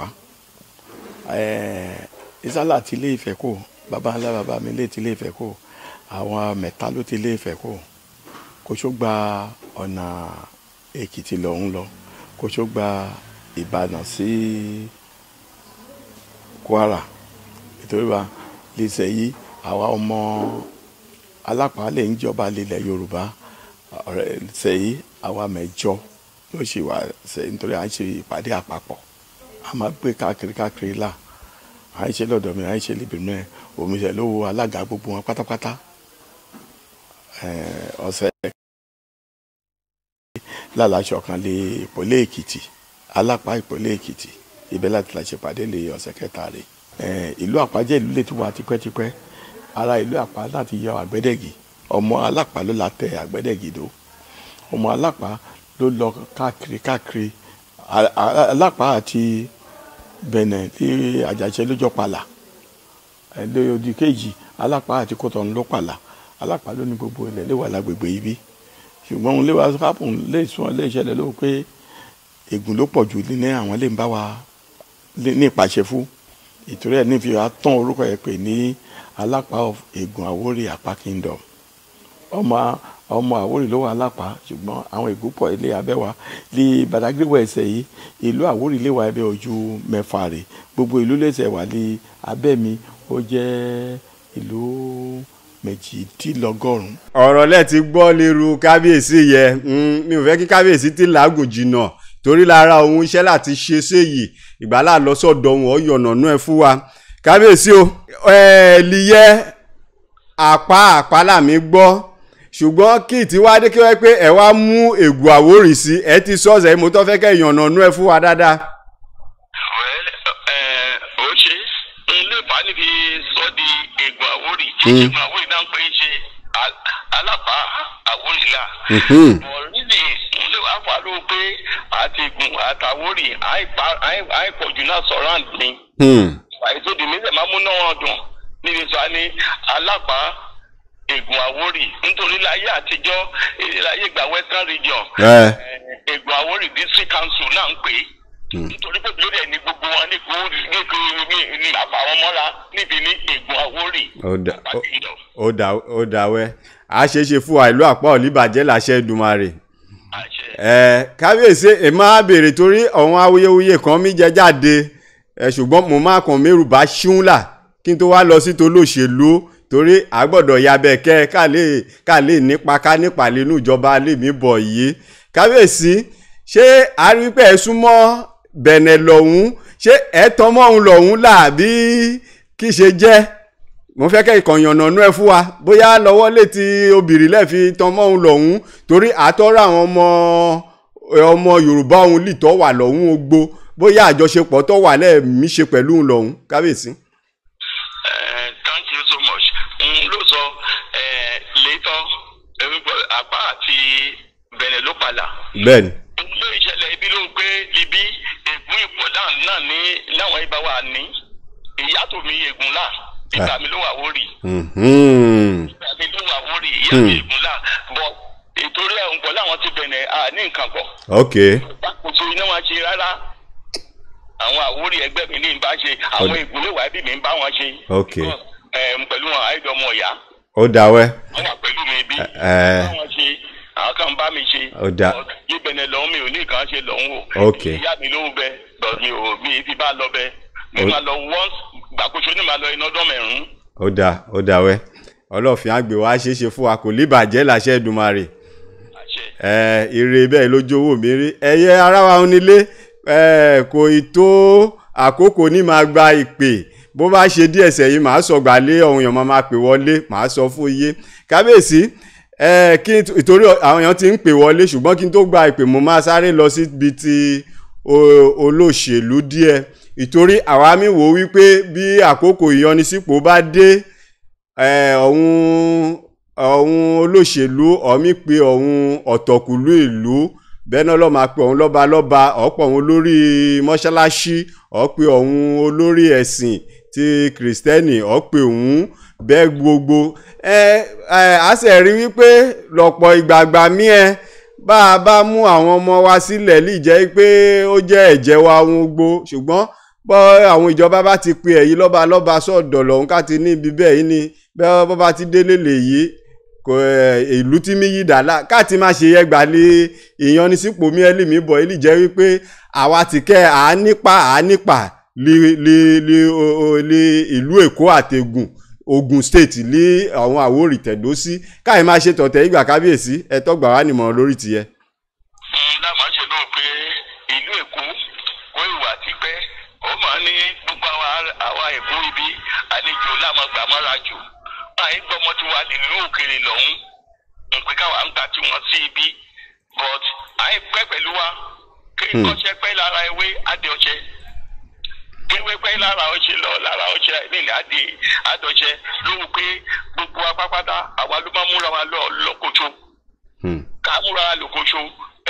ìsálà ti Ilé Ifẹ̀ kó baba ńlá baba mi lè ti Ilé Ifẹ̀ kó àwọn mẹ́ta ló ti Ilé Ifẹ̀ kó Kòsó gba ọ̀nà Èkìtì lọ́hún lọ Kòsó gba Ìbàdàn sí Kwara nítorí wa lè sẹ́yìn àwa ọmọ Alápá lè ń jọba lílẹ̀ Yorùbá ọ̀rẹ́ sẹ́yìn àwa mẹ́jọ ló ṣe wà sẹ́yìn nítorí à ń ṣe ìpàdé àpapọ̀ a máa gbé káàkiri káàkiri là à ń ṣe lọ́dọ̀ mi à ń ṣe líbi mẹ́ òmìnira ló wo alága gbogbo wọn pátápátá ọ̀sẹ̀ lálàṣọ kan lè ìpínlẹ̀ Èkìtì Alápá ìpínlẹ̀ Èkìtì ibẹ̀ láti la ṣèpàdé lè ọ̀sẹ̀ kẹta rẹ̀ ìlú Àpá jẹ́ ìlú lè tún wà tipẹ́tipẹ́ ara ìlú Àpá láti yọ Àgbẹ̀dẹ̀gì ọmọ Alápá ló la tẹ Àgbẹ̀dẹ̀gì dó ọmọ Alápá ló lọ káàkiri káàkiri Alápá àti Bẹ̀nẹ̀ tí Àjàṣẹ́ lójọ́ pàlà lóyòdì kejì Alápá àti Kòtọ́nù ló pàlà Alápá ló ní gbogbo ilẹ̀ lè wà lágbègbè ibi ṣùgbọ́n òun lè wá sápùn lè sún ọ lè ṣẹlẹ̀ ló pé ègùn ló pọ̀ jù ní àwọn lè ń bá wa ní ìpàṣẹ fún ìtorí ẹ̀ nífi àtàn orúkọ ẹ̀ pè ní Alápá of Ègùn Àwórì Àpá Kingdom ọmọ ọmọ Àwórì ló wà Alápá ṣùgbọ́n àwọn ègùn pọ̀ ilé abẹ́wà lè Badagry wọ ẹsẹ̀ yìí ìlú Àwórì lè wà ẹbẹ̀ ojú mẹ́fà rè gbogbo ìlú lẹ́sẹ̀ wà lè abẹ́ mi ó jẹ́ ìlú méjìdínlọ́gọ́rùn. ọ̀rọ̀ lẹ ti gbọ́ lérú kábíyèsí yẹ mi ò fẹ́ kí kábíyèsí ti làágùn jìnnà torí lára ohun iṣẹ́ láti ṣe séyìí ìgbàlá lọ́sọ̀dọ̀ wọn ó yọ̀nà nú ẹ fún wa kábíyèsí o ẹ lìyẹ àpá àpá làmí gbọ́ ṣùgbọ́n kí ìtìwádé kí wọ́n pé ẹ wá mú Ègùn Àwórì sí ẹ ti sọ́ọ̀sẹ̀ mo tọ́ fẹ́ kẹ́ yọ̀nà nú ẹ fún wa dáadáa. ó ṣe ilé ìfàní fi sọ di Ègùn Àwórì Ègùn Àwórì náà ń pè é ṣe Alápá Àwórì là ọ̀rìnì ilé wa fà ló pé àti Ègùn àtàwórì àìpọ̀jù náà surround ni àìsódì mílẹ̀ máa mú náà dùn níbi sọ ní Alápá Ègùn Àwórì nítorí láyé àtijọ́ láyé ìgbà Western Region Ègùn Àwórì District Council náà ń pè é nítorí pé lórí ẹ̀ ní gbogbo wọn ní kó ní àbá wọn mọ́ra níbi ní Ègùn Àwórì. ó dà ó dà wẹ́ a ṣe é ṣe fún wa ìlú Àpá ò ní bàjẹ́ làṣẹ Èdùmàrè. ẹ kábíyèsí ẹ máa béèrè torí àwọn awuyewuye kan mi jẹ jáde ẹ ṣùgbọ́n mo máa kàn mérù bá ṣún là kí n tó wá lọ sí tolóṣèlú torí àgbọ̀dọ̀ yabẹ̀ kẹ́ ká lè ká lè nípa ká nípa lẹ́nu ìjọba lèmi bọ̀ yìí kábíyèsí ṣé àríwípẹ́ ẹ súnmọ́ Bẹ̀nẹ̀ lọ́hún ṣé ẹ̀ tán mọ́ òun lọ́hún làbí kí ṣe jẹ́ mo fẹ́ kẹ́ ìkànnì ọ̀nà ẹ̀ fún wa bóyá lọ́wọ́ létí obìnrin lẹ́ẹ̀fi tán mọ́ òun lọ́hún torí àtọ́rọ̀ àwọn ọmọ ọmọ Yorùbá òun lìtọ́ wà lọ́hún ogbó bóyá àjọṣepọ̀ tó wà lẹ́ẹ̀mí ṣe pẹ̀lú òun lọ́hún kábíyèsí. Thank you so much. ló sọ létọ́ apá àti Bẹ̀nẹ̀ ló pàlà. bẹ́ẹ̀ni. ilé ìṣẹ̀lẹ̀ ibi ló ń gbé ibi ègún ìpọ̀lá náà ní láwọn ibà wà ní ìyá tó mi ègún là ìgbà mi ló wà wórì. ìgbà mi ló wà wórì ìyá mi ègún là bọ̀ ìtorí ẹ̀ ń pọ̀ láwọn ti Bẹ̀nẹ̀ à ní nǹkan pọ̀. ok. kòtò iná wọn ṣe rárá àwọn àwórí ẹgbẹ́ mi ní bá ṣe àwọn ìgbòlówà ẹbí mi ń bá wọn ṣe. ok. pẹ̀lú wọn àìdọ́mọ ìyá. ó dáwẹ́. wọ́n wà pẹ̀lú mi bí. bá wọn ṣe àwọn kan bá mi ṣe. ó dá. Ìbẹ̀nẹ̀ lọ́hún mi ò ní nǹkan ṣe lọ́hún o. ok. ìyá mi ló ń bẹ mi ò mi ti bá lọ bẹ mi máa lọ once gbàkóso ní máa lọ iná ọdún mẹ́rin. ó dá ó dáwẹ́ ọlọ́fin àgbè wa ṣe é ṣe fún wa kò ní bàjẹ́ làṣẹ Èdùmàrè. ẹ ire bẹ́ẹ̀ lójú owó mi rí ẹyẹ ara wa nílé kò ì tó àkókò ní máa gba ìpè bó bá ṣe díẹ̀ sẹ́yìn màá sọ gbàlé ọ̀hún èèyàn máa pè wọlé màá sọ fún iye kábíyèsí kí ìtorí àwọn èèyàn ti ń pè wọlé ṣùgbọ́n kí n tó gba ìpè mo máa sáré lọ síbi ti olóṣèlú díẹ̀ ìtorí àwa mi wò wípé bí àkókò ìyanisípò bá dé ọ̀hún ọ̀hún olóṣèlú ọ̀mí pé ọ̀hún ọ̀tọ̀kùlú ìlú bẹ́ẹ̀ náà lọ́ọ́ máa pe ọ̀hún lọ́ba lọ́ba ọ̀pọ̀ ọ̀hún olórí mọ́ṣáláṣí ọ̀pẹ ọ̀hún olórí ẹ̀sìn ti kìrìsìtẹ́nì ọ̀pẹ ọ̀hún bẹ́ẹ̀ gbogbo ẹ ẹ a sì rí wípé lọ́pọ̀ ìgbàgbà mí ẹ bá a bá mú àwọn ọmọ wa sílẹ̀ lè jẹ́ pé ó jẹ́ ẹ̀jẹ̀ wa ohun gbó ṣùgbọ́n bọ́ àwọn ìjọba bá ti pe ẹ̀yìn lọ́ba lọ́ba sọ̀dọ̀ lọ́hún ká ti ní ibi bẹ́ẹ̀ yìí ni bẹ́ẹ̀ bọ́ bá ti délé lè yí ìlú tí mi yí dàlá káàtì máa ṣe yẹ gbà lé ìyanisípò mi ẹ lè mí bọ̀ ẹ lè jẹ́ wípé àwa ti kẹ́ à nípa à nípa lé lé lé lé ìlú Èkó àtẹ̀gùn Ògùn state lé àwọn Àwórì tẹ̀dó sí káyì máa ṣe tọ̀tẹ̀ ìgbà kábíyèsí ẹ tọ́gbà wá nìmọ̀ lórí tìyẹ. lámà ṣe ló pé ìlú Èkó ó ìwà ti pẹ́ ó máa ní gbogbo àwa Èkó ibi àlejò lámàgbà mọ́ra jù àyè gbọmọ tí wà nínú òkèèrè lọ́hún nǹkan káwa ń gbà tí wọ́n sí ibi but àyè pẹ́ pẹ̀lú wa kí kọ́ṣẹ́ pẹ́ lára ewé adé ọṣẹ kí ewé pẹ́ lára ọṣẹ lọ lára ọṣẹ nílẹ̀ adé adọṣẹ lóhùn pé gbogbo apápátá àwa ló máa múra wa lọ lọ́kọ̀ọ́ṣọ ká múra wa lọ́kọ̀ọ́ṣọ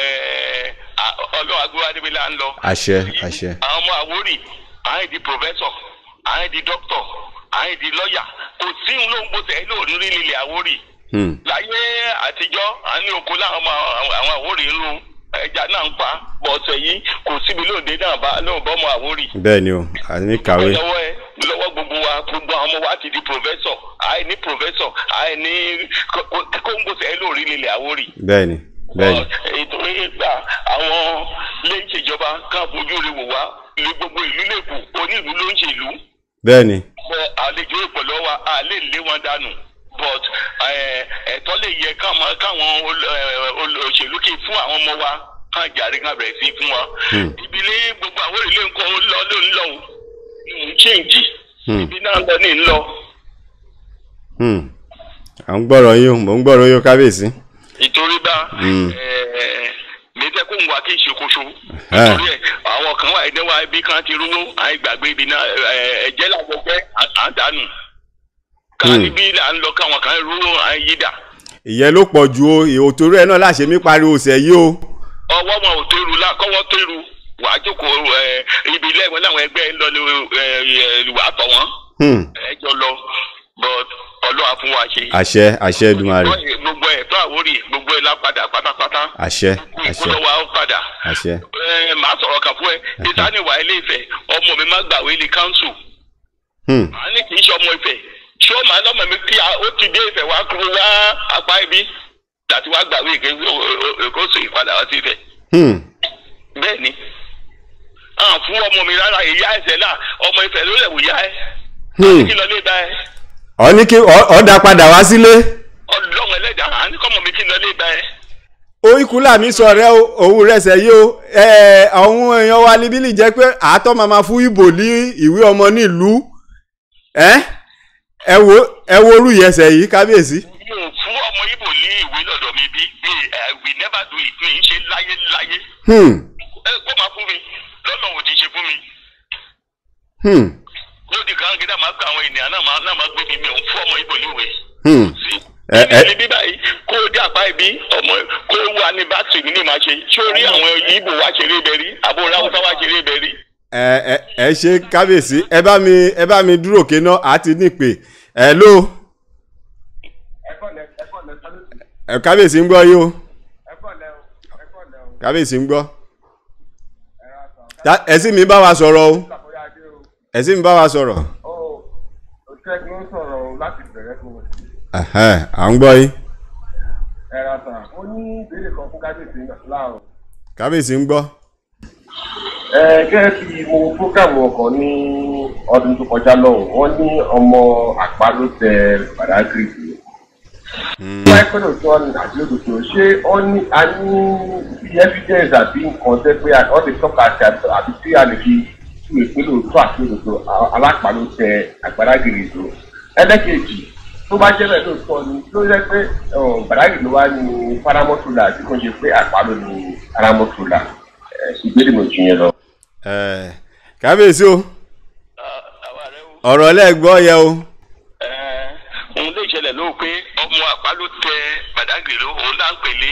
ọlọ́wà gbé wa débi là ń lọ. àṣẹ àṣẹ. àwọn ọmọ Àwórì àyè di professor àyè di doctor àyè di lọ́yà kò sí ń ló ń gbó tẹ̀ lóòrí nílẹ̀ Àwórì. láyé àtijọ́ àní oko láwọn àwọn Àwórì ń lu ẹja náà ń pa bọ̀ọ̀sẹ̀ yìí kò síbi lóde náà bá lóun bọ́ ọmọ Àwórì. bẹ́ẹ̀ ni o àní kàwé. lọ́wọ́ ẹ lọ́wọ́ gbogbo wa gbogbo àwọn ọmọ wa ti di professor àyè ní professor àyè ní kóńgò tẹ̀ lóòrí nílẹ̀ Àwórì. bẹ́ẹ̀ ni bẹ́ẹ̀ ni. ètò ìgbà àwọn ilé ìṣèjọba kan fojú rẹ̀ wò wá ní gbogbo ìlú lẹ́kọ̀ọ́ onílù ló ń ṣèlú. bẹ́ẹ̀ ni. àlejò ìpọ̀lọ́ wa a lè lé wọn dànù but ẹ̀tọ́ lè yẹ káwọn olóṣèlú kì í fún àwọn ọmọ wa kàn jàre kan bẹ̀rẹ̀ sí fún wa. ìbílẹ̀ gbogbo àwọn ìlú nǹkan lọ ló ń lọ ń ṣèǹjì ibi náà lọ ní ń lọ. à ń gbọ́rọ̀ yín mò ń gbọ́rọ̀ yín kábíyèsí. ìtorí bá mi fẹ́ kó ń wá kí n ṣe kóso nítorí ẹ̀ àwọn kan wà ẹ̀dẹ́wà ibi kan ti rówó àìgbàgbé ibi náà ẹ̀jẹ̀ làwọn fẹ́ àdánù káàdì bí là ń lọ káwọn kan rówó àyídà. ìyẹn ló pọ̀ ju o òtòrú ẹ̀ náà láṣẹ mi pariwo ọ̀sẹ̀ yìí o. ọwọ́ wọn ò tóru la kọ́wọ́ tóru wàá jókòó ibi ilé ẹ̀wọ̀n láwọn ẹgbẹ́ ń lọ wàá tọ̀ wọ́n ẹjọ́ lọ but ọlọ́wà fún wa ṣe. àṣẹ àṣẹ Èdùmàrè. gbogbo ẹ̀ tó Àwórì gbogbo ẹ̀ lápadà pátápátá. àṣẹ àṣẹ ìkúlọ́wà ó padà. àṣẹ. ẹ máa sọ̀rọ̀ kan fún ẹ ìsáníwá ilé Ifẹ̀ ọmọ mi má gbàwé ní káńsù. a ní kì í ṣe ọmọ Ifẹ̀ ṣé ó máa lọ́mọ mi kí ó ti dé Ifẹ̀ wá kúrò wá apá ibi láti wá gbàwé èkó sùn ìpadà wá sí Ifẹ̀. bẹ́ẹ̀ ni à ń fún ọmọ mi rárá ìyá ẹsẹ̀ náà ọmọ Ifẹ̀ ló lẹ̀ wò yá ẹ. kí lọ lé bá ẹ. ọ ní kí ọ dá padà wá sílé. ọlọ́run ẹlẹ́dàá à ní kọ́mọ mi kí lọ lé bá ẹ. oríkùlà mi sọ̀rẹ́ òun rẹsẹ̀ yìí o àwọn èèyàn wa libili jẹ́ pé àátọ́ máa ma fún ìbò ní ìwé ọmọ nílùú ẹ wo ẹ wo orú ìyẹsẹ̀ yìí kábíyèsí. mi ò fún ọmọ Ìgbò ní ìwé lọ́dọ̀ mi bí mi we never do it mi ń ṣe láyé láyé. kó máa fún mi lọ́nà ò ti ṣe fún mi. lóde kan gíga máa gba àwọn ènìyàn náà máa náà máa gbé mi mi ò ń fún ọmọ Ìgbò níwèé. ibi ibi báyìí kó o dé àpá ibi ọmọ kó o wà ní bátìrì ní màá ṣe ṣé o rí àwọn Ìgbò wá ṣeré ibẹ̀ rí àbò ráwùsá wá ṣeré ibẹ̀ rí. ẹ ẹ ẹ ṣe kábíyèsí ẹ bá mi ẹ bá mi dúró kéná àti nípè ẹ ló ẹ kábíyèsí ń gbọ́ yìí o kábíyèsí ń gbọ́ ẹ sì mi bá wa sọ̀rọ̀ o ẹ sì mi bá wa sọ̀rọ̀. à ń gbọ́ yín. ó ní ìbéèrè kan fún kábíyèsí láàárọ̀. kábíyèsí ń gbọ́. ẹ gẹ́gẹ́ bí mo fúgàmù ọkàn ní ọdún tó kọjá lọ́hùn wọ́n ní ọmọ àpá ló tẹ Badagry. wọ́n ẹ́ pẹ́lú tó ní àdúródòdò ṣé wọ́n ní a ní evidence àbí nǹkan tẹ́ pé wọ́n ti tọ́ka àti àbí tí a lè fi tú ìpínlẹ̀ òtún àti òdòdó alápá ló tẹ Badagry tó. ẹlẹ́kejì tó bá jẹ́ bẹ́ẹ̀ lóòótọ́ ni ló yẹ pé Badagry ló wá ní paramount ruler àti kò ṣe pé àpá ló ní paramount ruler ìgbélé mi ò tún yẹn lọ. kábíyèsí o ọ̀rọ̀ lẹ́gbọ́ yẹ o. òun lè ṣẹlẹ̀ ló pé ọmọ àpá ló tẹ Badagry ló òun náà ń pè ní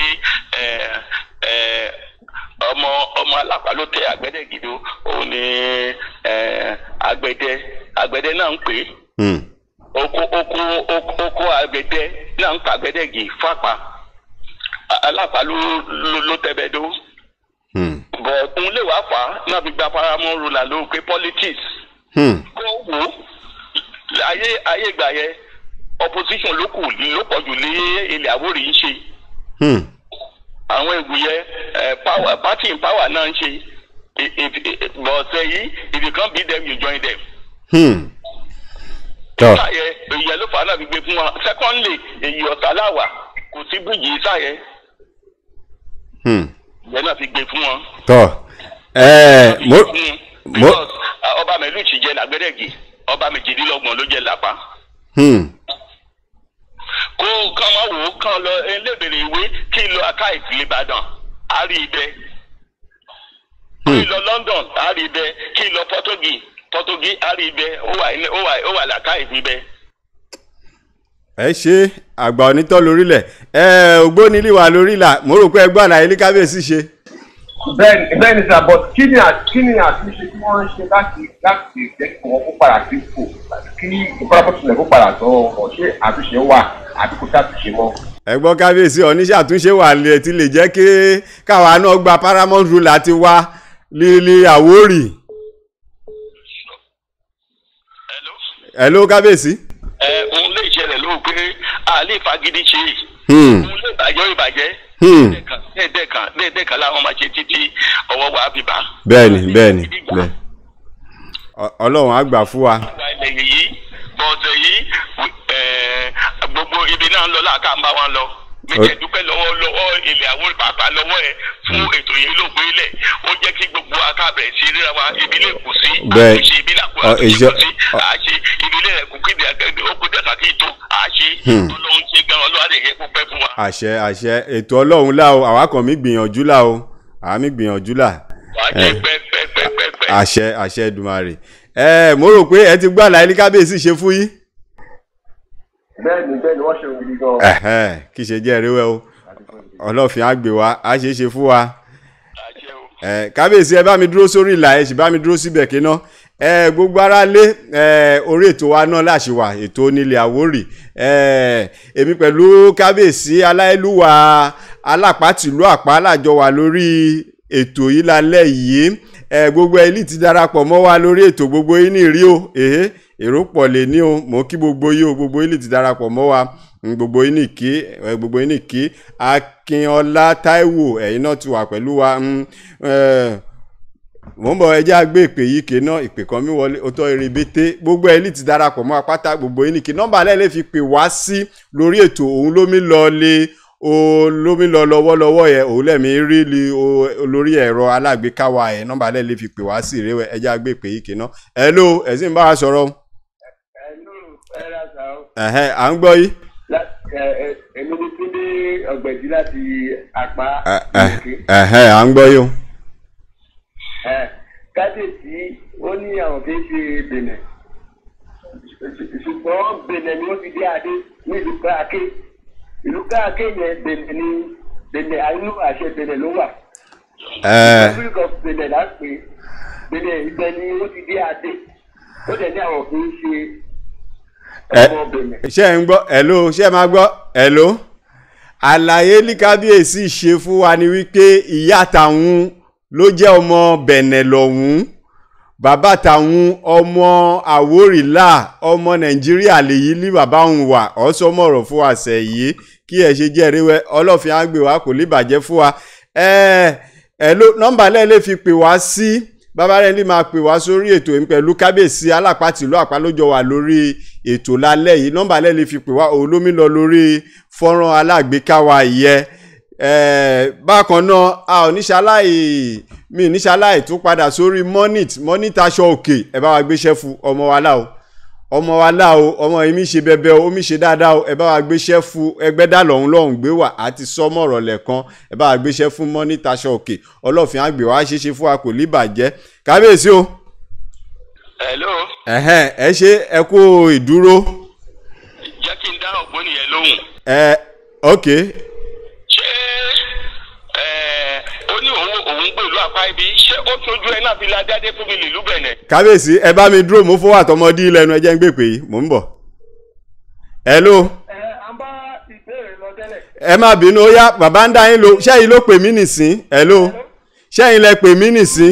ọmọ ọmọ alápá ló tẹ Àgbẹ̀dẹ̀gìdó òun ní àgbẹ̀dẹ àgbẹ̀dẹ náà ń pè é oko oko oko àgbẹ̀dẹ náà ń pa Àgbẹ̀dẹ̀gì fápá alápá ló ló tẹ̀bẹ̀dó. but òun lè wá fà á náà fi gba paramount ruler ló pé politics. kó wò ó ayé ayé ìgbà yẹn opposition ló kù ló pọ̀ jù ní ilẹ̀ Àwórì ń ṣe. àwọn ègbù yẹn power party in power náà ń ṣe but yìí if you can't beat them you join them. sáyẹ èyí ló fà á náà fi gbé fún wọn secondly èyí ọ̀tá láwà kò sí bíríjì sáyẹ ìyẹn náà fi gbé fún wọn. tọ ẹ mo mo ọba Mẹ́lúùchì jẹ l'Àgbẹ̀dẹ̀gì ọba méjìdínlọ́gbọ̀n ló jẹ l'Àpá. kó kàn máa wò ó kàn lọ ẹlẹ́bẹ̀rẹ̀ ìwé kí n lọ aká ìfìlẹ̀ Ìbàdàn á rí ibẹ̀ kí n lọ London á rí ibẹ̀ kí n lọ Pọ́tógì Pọ́tógì á rí ibẹ̀ ó wà ó wà ó wà làká ìfìbẹ̀. ẹ ṣe àgbà onítọ́ lórílẹ̀ ẹ ògbóni lè wà lórílà mo rò pé ẹgbọ́n àlàyé ní kábíyèsí ṣe. bẹ́ẹ̀ni bẹ́ẹ̀ni sir but kí ni kí ni àtúnṣe tí wọ́n ń ṣe láti láti jẹ́ kí wọ́n kó padà sí ipò kí ìfarapọ̀tìlẹ̀ kó padà tọ́ ọ ṣé àtúnṣe wà àbí kò sàtúnṣe mọ́. ẹgbọ́n kábíyèsí oníṣẹ́ àtúnṣe wà lè ti lè jẹ́ kí káwa náà gba paramount ruler láti wá lílí Àwórì. hello kábíyèsí. ẹ òun lè ṣẹlẹ̀ ló pé a lè fagídí ṣe òun lè bàjọ́ ìbàjẹ́ dẹ́ẹ̀dẹ́kan dẹ́ẹ̀dẹ́kan láwọn máa ṣe títí ọwọ́ wa bíbá. bẹ́ẹ̀ni bẹ́ẹ̀ni bẹ́ẹ̀ Ọlọ́run á gbà fún wa. ilẹ̀ yìí bọ̀ọ̀sẹ̀ yìí gbogbo ibi náà ń lọ láàká ń bá wọn lọ méjì dúpẹ́ lọ́wọ́ lọ́wọ́ ilẹ̀ Àwórì pàápàá lọ́wọ́ ẹ̀ fún ètò yìí ló gbé lẹ̀ ó jẹ́ kí gbogbo akábẹ̀ sí ríra wa ìbílẹ̀ kù sí àtúnṣe ìbílẹ̀ kù àtúnṣe kù sí àṣe ìbílẹ̀ rẹ̀ kù kéde ó kú dẹ́ka kí tó àṣe Ọlọ́run ṣe gan Ọlọ́run àdéhìí kó pẹ́ fún wa. àṣẹ àṣẹ ètò Ọlọ́run là o àwa kàn mí gbìyànjú là o àwa mí gbìyànjú là. wàá jẹ pẹ́pẹ́pẹ́pẹ́. àṣẹ àṣẹ Èdùmàrè ẹ mo rò pé ẹ ti gbọ́ àlàyé ní kábíyèsí ṣe fún yín. bẹ́ẹ̀ni bẹ́ẹ̀ni wọ́n ṣe ògidì gan. kì í ṣe jẹ́ ẹ̀rẹ́wẹ́ o Ọlọ́fin á gbé wa á ṣe é ṣe fún wa. kábíyèsí ẹ bá mi dúró sórí ìlà ẹ sì bá mi dúró síbẹ̀ kéná ẹ gbogbo ara lé ẹ orí ètò wa náà láṣìwà ètò onílẹ̀ Àwórì ẹ èmi pẹ̀lú kábíyèsí aláìlúwà Alápá tìlú Àpá lájọ wà lórí ètò yìí lálẹ́ yìí ẹ gbogbo ẹlí ti darapọ̀ mọ́ wa lórí ètò gbogbo yìí ní rí o èhé èrò pọ̀ lè ní o mọ̀ kí gbogbo yìí o gbogbo yìí ti darapọ̀ mọ́ wa gbogbo yìí ní kí gbogbo yìí ní kí Akínọlá Táíwò ẹ̀yin náà ti wà pẹ̀lú wa mo ń bọ̀ ẹjẹ́ àgbé ìpè yìí ké náà ìpè kan mi wọlé ó tọ́ eré bété gbogbo ẹlí ti darapọ̀ mọ́ apáta gbogbo yìí ní kí nọ́mbà alẹ́ lè fi pè wá sí lórí ètò òun ló mi lọ lé olómi lọ lọ́wọ́lọ́wọ́ yẹn òun lẹ́mí rí li olórí ẹ̀rọ alágbèéká wa ẹ̀ nọ́mbà lẹ́ẹ̀ lè fi pè wá sí ìrẹ́wẹ̀ ẹja gbé pè yìí kìíná. hello ẹ̀sìn bá wa sọ̀rọ̀. ẹ̀hẹ́ à ń gbọ́ yìí. èmi ni Túndé Ọ̀gbẹ̀dì láti Àpá. ẹ̀hẹ́ à ń gbọ́ yìí o. kábíyèsí ó ní àwọn kì í ṣe Bẹ̀nẹ̀ ṣùgbọ́n Bẹ̀nẹ̀ ni ó fi dé adé ní ìlú káàké ìlú káàké yẹn Bẹ̀nẹ̀ ni Bẹ̀nẹ̀ àìnú àṣẹ Bẹ̀nẹ̀ ló wà. republic of Bẹ̀nẹ̀ là ń pè Bẹ̀nẹ̀ ibẹ̀ ni ó ti dé adé ó dẹ̀ ní àwọn kì í ṣe ọmọ Bẹ̀nẹ̀. ṣé ẹ ń gbọ́ hello ṣé ẹ máa gbọ́ hello àlàyé ní kábíyèsí ṣe fún wa ni wípé ìyá tàwọn ló jẹ́ ọmọ Bẹ̀nẹ̀ lọ́hùn bàbá tàwọn ọmọ Àwórìlà ọmọ Nàìjíríà lèyí ní bàbá òun wà ọ̀sọ́mọ̀rọ̀ fún àṣẹ yìí kí ẹ ṣe jẹ́ ríwẹ́ ọlọ́fin àgbè wa kò lè bàjẹ́ fún wa ẹ ló nọ́mbà lẹ́ẹ̀ lè fi pè wá sí bàbá rẹ̀ ní máa pè wá sórí ètò yìí pẹ̀lú kábíyèsí Alápá tìlú Àpá lójọ wà lórí ètò lálẹ́ yìí nọ́mbà lẹ́ẹ̀ lè fi pè wá òun lómi lọ lórí fọ́nrán alágbèéká wa yẹ bákan náà a ò níṣaláì mi níṣaláì tún padà sórí monit monit aṣọ òkè ẹ bá wa gbéṣẹ́ fún ọmọ wa láò ọmọ wa láò ọmọ yìí mi ṣe bẹbẹ o mi ṣe dáadáa o ẹ bá wa gbéṣẹ́ fún ẹgbẹ́dà lọ́hún lọ́hún gbé wà àti sọmọ̀rọ̀ lẹ́ẹ̀kan ẹ bá wa gbéṣẹ́ fún monit aṣọ òkè ọlọ́fin àgbè wa ṣeéṣe fún wa kò ní bàjẹ́ kábíyèsí o. hello. ẹ̀hẹ́n ẹ ṣe ẹ kú ìdúró. jẹ́ kí n dá ọ̀gbọ́n yẹn lóhùn. ẹ ok. ṣé ó ní òun òun pẹ̀lú Àpá ibi ṣé ó tójú ẹ náà fi la jáde fún mi nílùú Bẹ̀nẹ̀. kábíyèsí ẹ bá mi dúró mo fọwọ́ àtọmọdé lẹ́nu ẹ jẹ́ ń gbé pé yìí mò ń bọ̀. hello. ẹ à ń bá ìbéèrè lọ tẹ́lẹ̀. ẹ má bínú ó yá bàbá ń dá yín lo ṣẹ́yìn ló pè mí nìsín hello ṣẹ́yìn lẹ pè mí nìsín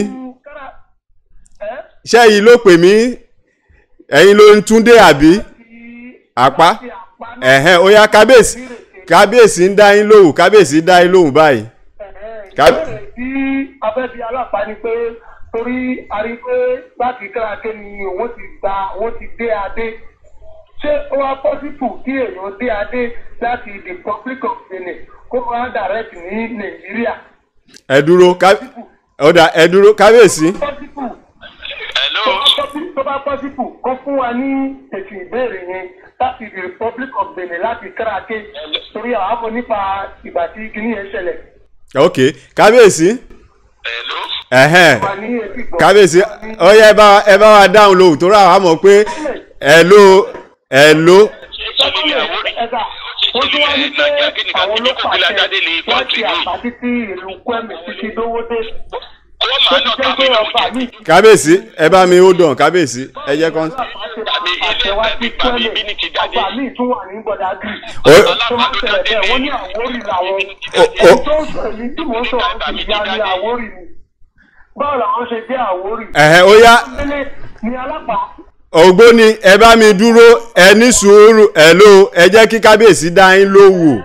ṣẹ́yìn ló pè mí ẹ̀yin ló ń Túndé àbí Àpá ẹ̀hẹ́n ó yá kábíyèsí kábíyèsí ń dá yín lóhùn kábíyèsí dá yín lóhùn báyìí. ìbéèrè tí abẹ́bí Alápá ni pé torí a rí pé láti Káàké ni òun ti gba òun ti dé adé ṣé ó wá pọ́sibù kí èèyàn dé adé láti the Republic of Benin kó wá direct ní Nàìjíríà. ẹ dúró ọ̀dà ẹ dúró kábíyèsí. hello. tó bá pọ́sibù kó fún wa ní èsì ìbéèrè yẹn láti the Republic of Benin láti Káàké torí àwọn àbọ̀ nípa ìgbà tí kinní yẹn ṣẹlẹ̀. ok kábíyèsí. hello. ẹ̀hẹ́n kábíyèsí ọ̀yá ẹ bá ẹ bá wa dáhùn lóhùn tó rà wá mọ̀ pé hello hello. ó tún wá ní pé àwọn ló pàṣẹ láti àpàtì tí ìlú Kwẹ́mì títí dówó dé. tó ti jẹ́ pé ọba mi. kábíyèsí ẹ bá mi ó dàn kábíyèsí ẹ jẹ́ kán. àṣẹwá sí Kwẹ́mì ọba mi tún wà ní Bọ̀dágì. tó máa tẹ̀lé bẹ́ẹ̀ wọ́n ní Àwórì làwọn. èyí tó ń sọ èyí tí mò ń sọ ìyá ní Àwórì ni. báwo làwọn ṣe jẹ́ Àwórì. ẹ̀hẹ́ ó yá. ní Alápá. ògbóni ẹ bá mi dúró ẹ ní sùúrù ẹ ló ẹ jẹ́ kí kábíyèsí dá yín lówù.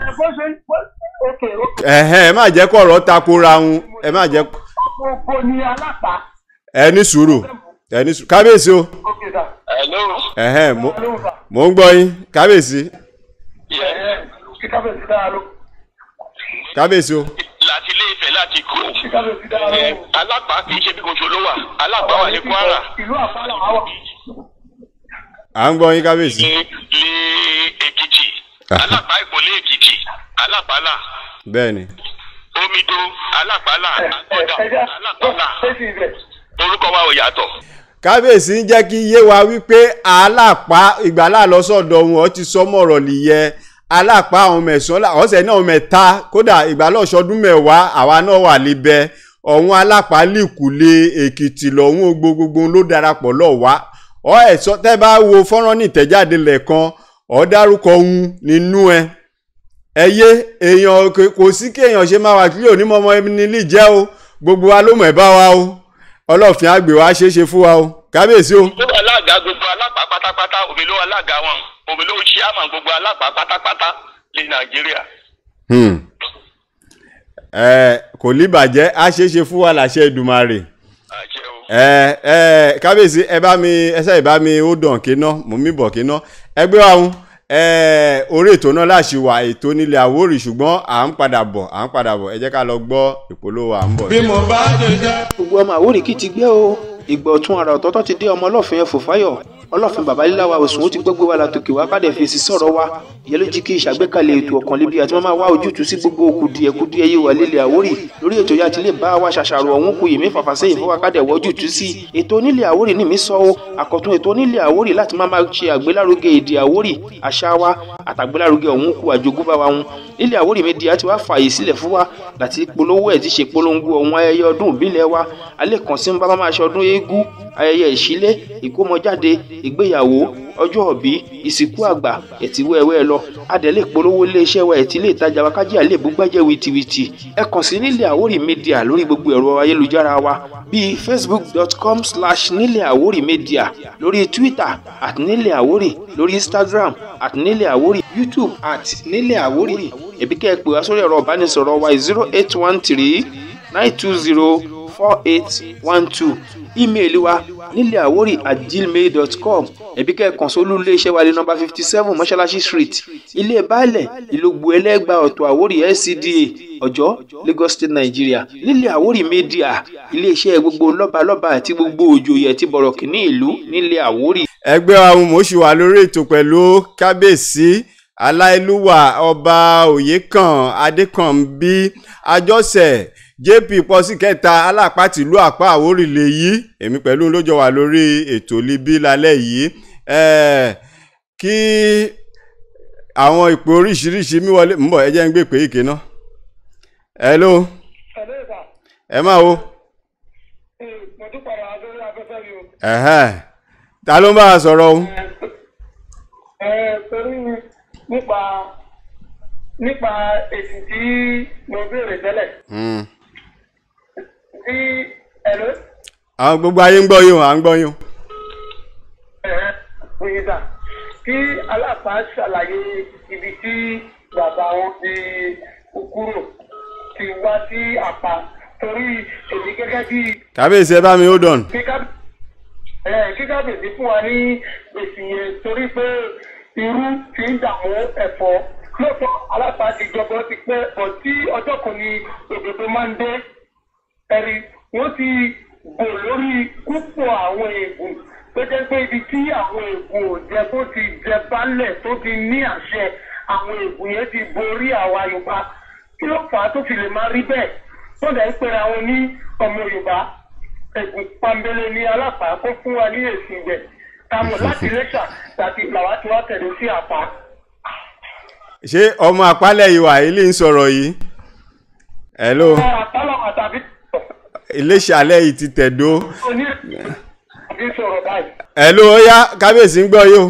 ẹ̀hẹ́ ẹ má jẹ́ kọ̀rọ̀ takora ń ẹ má jẹ́. gbogbo ní Alápá. ẹ ní sùúrù ẹ ní sùúrù kábíyèsí o. hello. ẹ̀hẹ́ mo ń gbọ́ yín kábíyèsí. kábíyèsí o. láti ilé Ifẹ̀ láti kó Alápá kì í ṣe bí kò ṣe olówà Alápá wà ní Kwara. ìlú Àpá làwọn wà. à ń gbọ́ yín kábíyèsí. ní Èkìtì Alápá ìpínlẹ̀ Èkìtì Alápálà. bẹ́ẹ̀ni. Omido Alápálà Àgbọ̀dà Alápálà orúkọ wa ò yàtọ̀. kábíyèsí ń jẹ́ kí yé wa wípé Alápá ìgbàlá lọ́sọ̀dọ̀ wọn ti sọmọ̀rọ̀ nìyẹn Alápá àwọn mẹ̀sán ọ̀sẹ̀ náà mẹ́ta kódà ìgbàlá ọ̀ṣọ́dún mẹ́wàá àwa náà wà níbẹ̀ ọ̀hún Alápá lìkùlé Èkìtì lọ́hún gbogbogbò ló darapọ̀ lọ́ wá ọ ẹ̀sọ́ tẹ́ bá wo fọ́nrán ní ìtẹ̀jáde lẹ́ẹ̀kan ọ dárúkọ ohun nínú ẹ ẹyẹ èèyàn kò sí kí èèyàn ṣe máa wà kí onímọ̀ ọmọ ẹni lè jẹ́ o gbogbo wa ló mọ̀ ẹ́ bá wa o ọlọ́fin àgbè wa ṣe é ṣe fún wa o kábíyèsí o. gbogbo alága gbogbo Alápá pátápátá òbí ló alága wọn òbí ló ṣí àmà gbogbo Alápá pátápátá ní Nàìjíríà. ẹ kò ní bàjẹ́ á ṣe é ṣe fún wa làṣẹ Èdùmàrè. àṣẹ o. ẹ ẹ kábíyèsí ẹ bá mi ẹsẹ ìbá mi ó dàn kéná mò ń mìbọ̀ kéná ẹgbẹ́ wa ń ẹ orí ètò náà láṣì wà ètò nílé Àwórì ṣùgbọ́n à ń padà bọ̀ à ń padà bọ̀ ẹ jẹ́ ká lọ gbọ́ ìpolówó à ń bọ̀. bí mo bá jẹjẹ. gbogbo ọmọ Àwórì kì í ti gbé o ìgbà ọ̀tún àrà ọ̀tọ̀ọ̀tọ̀ ti dé ọmọ ọlọ́fin Fòfáyọ̀ ọlọ́fin Babalilawa Osun ó ti gbogbo wa látòkè wá kádẹ fèsì sọ̀rọ̀ wa ìyẹn ló jí kí ìṣàgbékalẹ̀ ètò Ọ̀kànlébi àti máa wá ojútùú sí gbogbo kùdìẹ̀kudiẹ yìí wà lílẹ̀ Àwórì lórí ètò yá ti lè bá wa ṣàṣàrò ọ̀hún kù yèmí fàfàsẹ́yìn fún wa kádẹ wọ́ ojútùú sí ètò onílẹ̀ Àwórì ní mi sọ o àkọ́tún ètò onílẹ̀ Àwórì láti máa máa ṣe àgbélárugẹ èdè Àwórì àṣà wa àtàgbélárugẹ ọ̀hún kù àjogúnbá wa hun ilẹ̀ Àwórì Media ti wá fààyè sílẹ̀ fún wa láti polówó ẹ̀ ti ṣe polongo ọ̀hún ayẹyẹ ọdún ìbílẹ̀ wa alẹ́ kan sí ń bá máa ṣe ọdún eégún ayẹyẹ ìṣílé ìkómọjáde ìgbéyàwó ọjọ́ òbí ìsìnkú àgbà ẹ̀tì wẹ́wẹ́ lọ adẹ̀lẹ̀ polówó iléeṣẹ́ wa ẹ̀tì ilé ìtajà wa kájí àlè búgbàjẹ́ wìtìwìtì ẹ kàn sí nílẹ̀ Àwórì Media lórí gbogbo ẹ̀rọ ayélujára wa bíi facebook dot com slash nílẹ̀ Àwórì Media lórí twitter at nílẹ̀ Àwórì lórí instagram at nílẹ̀ Àwórì youtube at nílẹ̀ Àwórì ẹ̀bí kẹ́ ẹ pè wá sórí ẹ̀rọ ìbánisọ̀rọ̀ wa zero eight one three nine two zero four eight one two ímeèlì wa nílẹ̀ Àwórì at gmail dot com ẹ̀bí kẹ́ ẹ kàn sólú iléeṣẹ́ wa ní nọ́mbà fifty seven mọ́ṣáláṣí street ilé baálẹ̀ ìlógbò ẹlẹ́gbà ọ̀tọ̀ Àwórì L C D A ọ̀jọ́ Lagos State Nigeria nílẹ̀ Àwórì Media iléeṣẹ́ gbogbo lọ́balọ́ba àti gbogbo òjòyè àti bọ̀rọ̀kì ní ìlú nílẹ̀ Àwórì. ẹgbẹ́ àwọn mọ̀ọ́sì wà lórí ètò pẹ̀lú kábíyèsí aláìlúwà ọba Oyèkán Adékànbí Àjọṣẹ J P pọ́sí kẹta alápàtì ìlú àpá Àwórì lè yí èmi pẹ̀lú lójó wà lórí ètò Líbí lálẹ́ yìí kí àwọn ìpè oríṣiríṣi mi wọlé ń bọ̀ ẹ jẹ́ ń gbé pé ìké náà. hello ẹ máa wo. ta ló ń bá a sọ̀rọ̀ o. torí nípa nípa èsì tí mo béèrè tẹ́lẹ̀. tí ẹ̀rọ. àwọn gbogbo ayé ń gbọ́ yín o à ń gbọ́ yín o. òyìnbá kí aláàfáà ṣàlàyé ibi tí bàbá wọn ti kúrò ti wá sí àpá torí èmi gẹ́gẹ́ bí. kábíyèsí ẹ bá mi hold on. kí kábíyèsí fún wa ní èsì yẹn torí pé irú ti ń dààmú ẹ̀fọ́ lóòótọ́ aláàfáà ti jọgbọ́n ti pẹ́ bọ̀ tí ọjọ́ kan ní òdòdó máa ń dé ẹ̀rí wọ́n ti bò lórí púpọ̀ àwọn ègùn tó jẹ́ pé ibi tí àwọn ègùn ò jẹ́ tó ti jẹ bálẹ̀ tó ti ní àṣẹ àwọn ègùn yẹn ti borí àwa Yorùbá kí ló fà á tó fi lè máa rí bẹ́ẹ̀ tó dẹ̀ ń pera wọn ní ọmọ Yorùbá ègùn pàmbélé ní alápàá kó fún wa ní èsì ibẹ̀ táwọn láti lẹ́ṣà tàbí làwa tí wọ́n tẹ̀lé sí àpá. ṣé ọmọ àpálẹ̀ ìwà ilé ń sọ̀rọ̀ yìí. hello. ọmọ àpálọ̀ àtàbí. Iléṣàlẹ̀ yìí ti tẹ̀dó. sọ̀rọ̀ báyìí. hello ó yá kábíyèsí ń gbọ́ yìí o.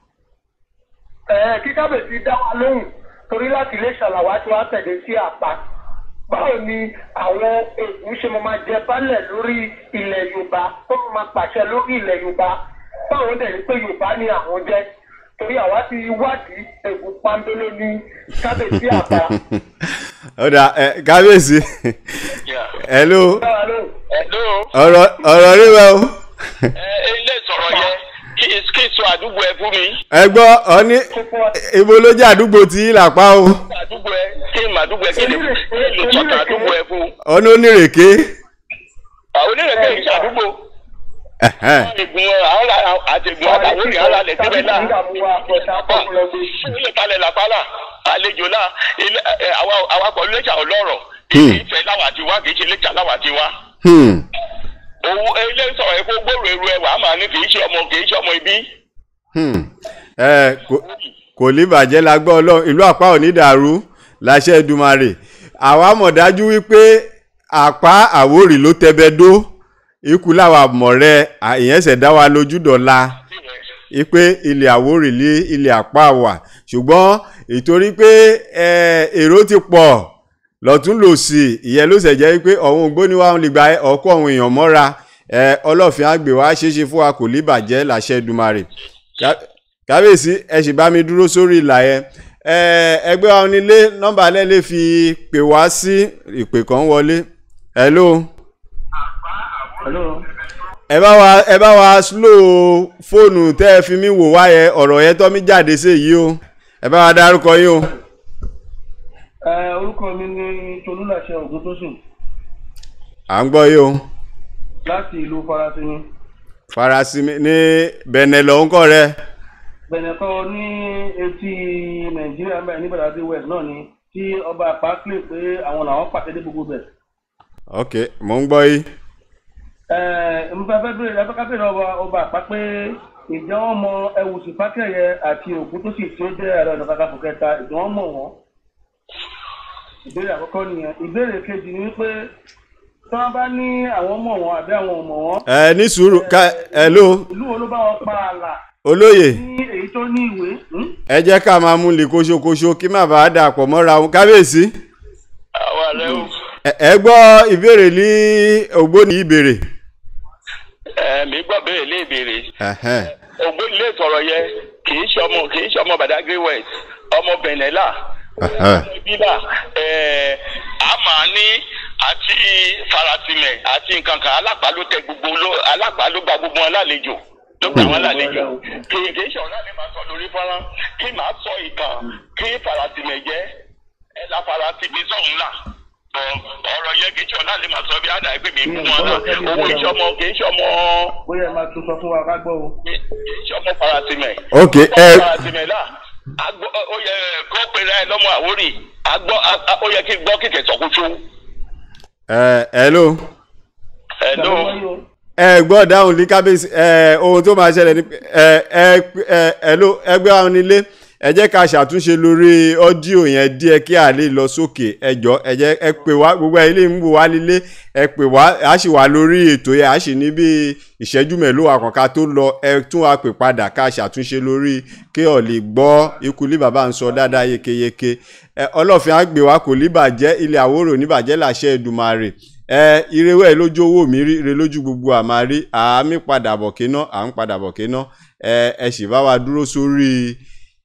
ẹ kí kábíyèsí dá wa lóhùn torí láti ilé ṣàlàwá tí wàá tẹ̀lé sí àpá báwo ni àwọn ègún ṣe máa jẹ bálẹ̀ lórí ilẹ̀ Yorùbá tó máa pàṣẹ lórí ilẹ̀ Yorùbá báwo dẹ̀ ní pé Yorùbá ni àwọn jẹ́ torí àwa ti wádìí ègún pàmbélé ní kábíyèsí àpá. ọ̀dà kábíyèsí. hello. ọ̀rọ̀ ọ̀rọ̀ rí wa o. ilé ìsọ̀rọ̀ yẹn kí kí sọ àdúgbò ẹ fún mi. ẹ gbọ́ ọ ní ibo ló jẹ́ àdúgbò tí làpá o. àdúgbò ẹ kí n mà àdúgbò ẹ kí lè lè sọ̀tà àdúgbò ẹ fún. ọ ní onírèké. onírèké yìí ṣàdúgbò. àtẹ̀gùn àtẹ̀gùn àtàwọn èèyàn alálẹ̀ síbẹ̀ náà. ilé ìtalẹ̀ làpálà àlejò náà awakọ̀ lẹ́jà ọlọ́rọ̀ ìfẹ́ láwà ti wá kì í ṣe lẹ́jà láwà ti wá. owó ilé sọ̀rọ̀ epo gbòòrò eru ẹwà á máa ní kì í ṣe ọmọ kì í ṣe ọmọ ibi. kò ní bàjẹ́ la gbọ́ ọlọ́run ìlú àpá ò ní dàrú láṣẹ Èdùmàrè àwa mọ̀ dájú wípé àpá Àwórì ló tẹbẹ dó ikú làwa mọ̀ rẹ ìyẹn ṣẹ̀ dá wa lójú dọ̀la ipe ilẹ̀ Àwórì lé ilẹ̀ àpá wà ṣùgbọ́n ìtorí pé èrò ti pọ̀ lọ́tún lòsì ìyẹn ló ṣẹ̀ jẹ́ pé ọ̀hún ògbóníwá ń lè gba ọkọ̀ àwọn èèyàn mọ́ra ọlọ́fin àgbè wá ṣeéṣe fún wa kò ní bàjẹ́ láṣẹ Èdùmàrè kábíyèsí ẹ sì bá mi dúró sórí ìlà yẹn ẹgbẹ́ wa onílé nọ́mbà alẹ́ lè fi pè wá sí ìpè kan wọlé. hello. ẹ bá wa ẹ bá wa slow fóònù tẹ́ ẹ fi mí wò wá yẹ ọ̀rọ̀ yẹn tọ́ mi jáde sí èyí o. ẹ bá wa dárúkọ yín o. orúkọ mi ni Tolúlàṣẹ Ògúntósìn. à ń gbọ́ yín o. láti ìlú Farasimi. Farasimi ní Bẹ̀nẹ̀ lọ́hún kọ́ rẹ. Bẹ̀nẹ̀ kan ní etí Nàìjíríà ń bẹ̀ ní Badagry West náà ni tí ọba àpá pè pé àwọn làwọn pàtẹ dé gbogbo bẹ̀. ok mò ń gbọ́ yín. mo fẹ́ fẹ́ bèrè ẹ̀fọ́ ká bèrè ọba àpá pé ìjọ wọn mọ Ẹ̀wùsì Fákẹ́yẹ àti Ògúntósìn tí ó jẹ́ Ààrẹ Ọ̀nà Kakanfò kẹta ìjọ wọn mọ̀ wọ́n. ìbéèrè àkọ́kọ́ nìyẹn. ìbéèrè kejì ni wípé tí wọ́n bá ní àwọn mọ̀ wọ́n àbí àwọn ò mọ̀ wọ́n. ẹ ní sùúrù ká ẹ ló. ìlú wo ló bá wọn pa àlà. olóyè. ní èyí tó ní ìwé. ẹ jẹ́ ká máa mú lè kóṣokóṣo kí má bàa dà pọ̀ mọ́ra wọn kábíyèsí. àwa rẹ o. ẹ gbọ́ ìbéèrè ní ògbóni ìbéèrè. ẹ mi gbọ́ béèrè lé ìbéèrè. ògbóni lè sọ̀rọ̀ yẹ kì í ṣe ọmọ kì í ṣe ọmọ Badagry West ọmọ Bẹ̀nẹ̀ là. bíbá a máa ní àti Farasimẹ̀ àti nǹkan kan Alápá ló tẹ gbogbo ló Alápá ló gba gbogbo wọn lálejò ló gba wọn lálejò kì í kì í ṣe ọ̀rọ̀ àlè máa sọ lórí fọ́nrán kí màá sọ ìtàn kí Farasimẹ̀ jẹ́ ẹ la Farasimẹ̀ sọ̀hún là ọ̀rọ̀ yẹ kì í ṣe ọ̀rọ̀ àlè máa sọ bí àdá ẹgbẹ́ mi mú wọn náà owó iṣẹ́ ọmọ kì í ṣe ọmọ. bóyá ẹ máa tún sọ fún wa ká gbọ́ o. kì í ṣe ọmọ Farasimẹ̀. ok ẹ Farasimẹ̀ là agbọ́ ó yẹ kó pèrè ẹ lọ́mọ Àwórì agbọ́ ó yẹ kí gbọ́ kìkẹ́ sọ̀kútù. ẹ hello. hello. ẹ gbọ́ dáhùn ní kábíyèsí ẹ ohun tó máa ṣẹlẹ̀ ní ẹ ẹ ẹ hello ẹgbẹ́ àwọn nílé ẹ jẹ́ ká ṣàtúnṣe lórí ọ́díò yẹn díẹ̀ kí a lè lọ sókè ẹ jọ ẹ jẹ́ ẹ pè wá gbogbo ẹ ilé ń wò wá nílé ẹ pè wá a sì wà lórí ètò yẹn a sì ní bí ìṣẹ́jú mẹ́lòó àkànká tó lọ ẹ tún wá pè padà ká ṣàtúnṣe lórí kí ọ lè gbọ́ ikú lí bàbá ń sọ dáadáa yékéyéké ẹ ọlọ́fin á gbé wa kò ní bàjẹ́ ilé Àwórò ní bàjẹ́ làṣẹ Èdùmàrè ẹ irewẹ́ lójú owó mi rí ire lójú gbogbo àmàrí àmì padà bọ̀ kéná à ń padà bọ̀ kéná ẹ ẹ sì bá wa dúró sórí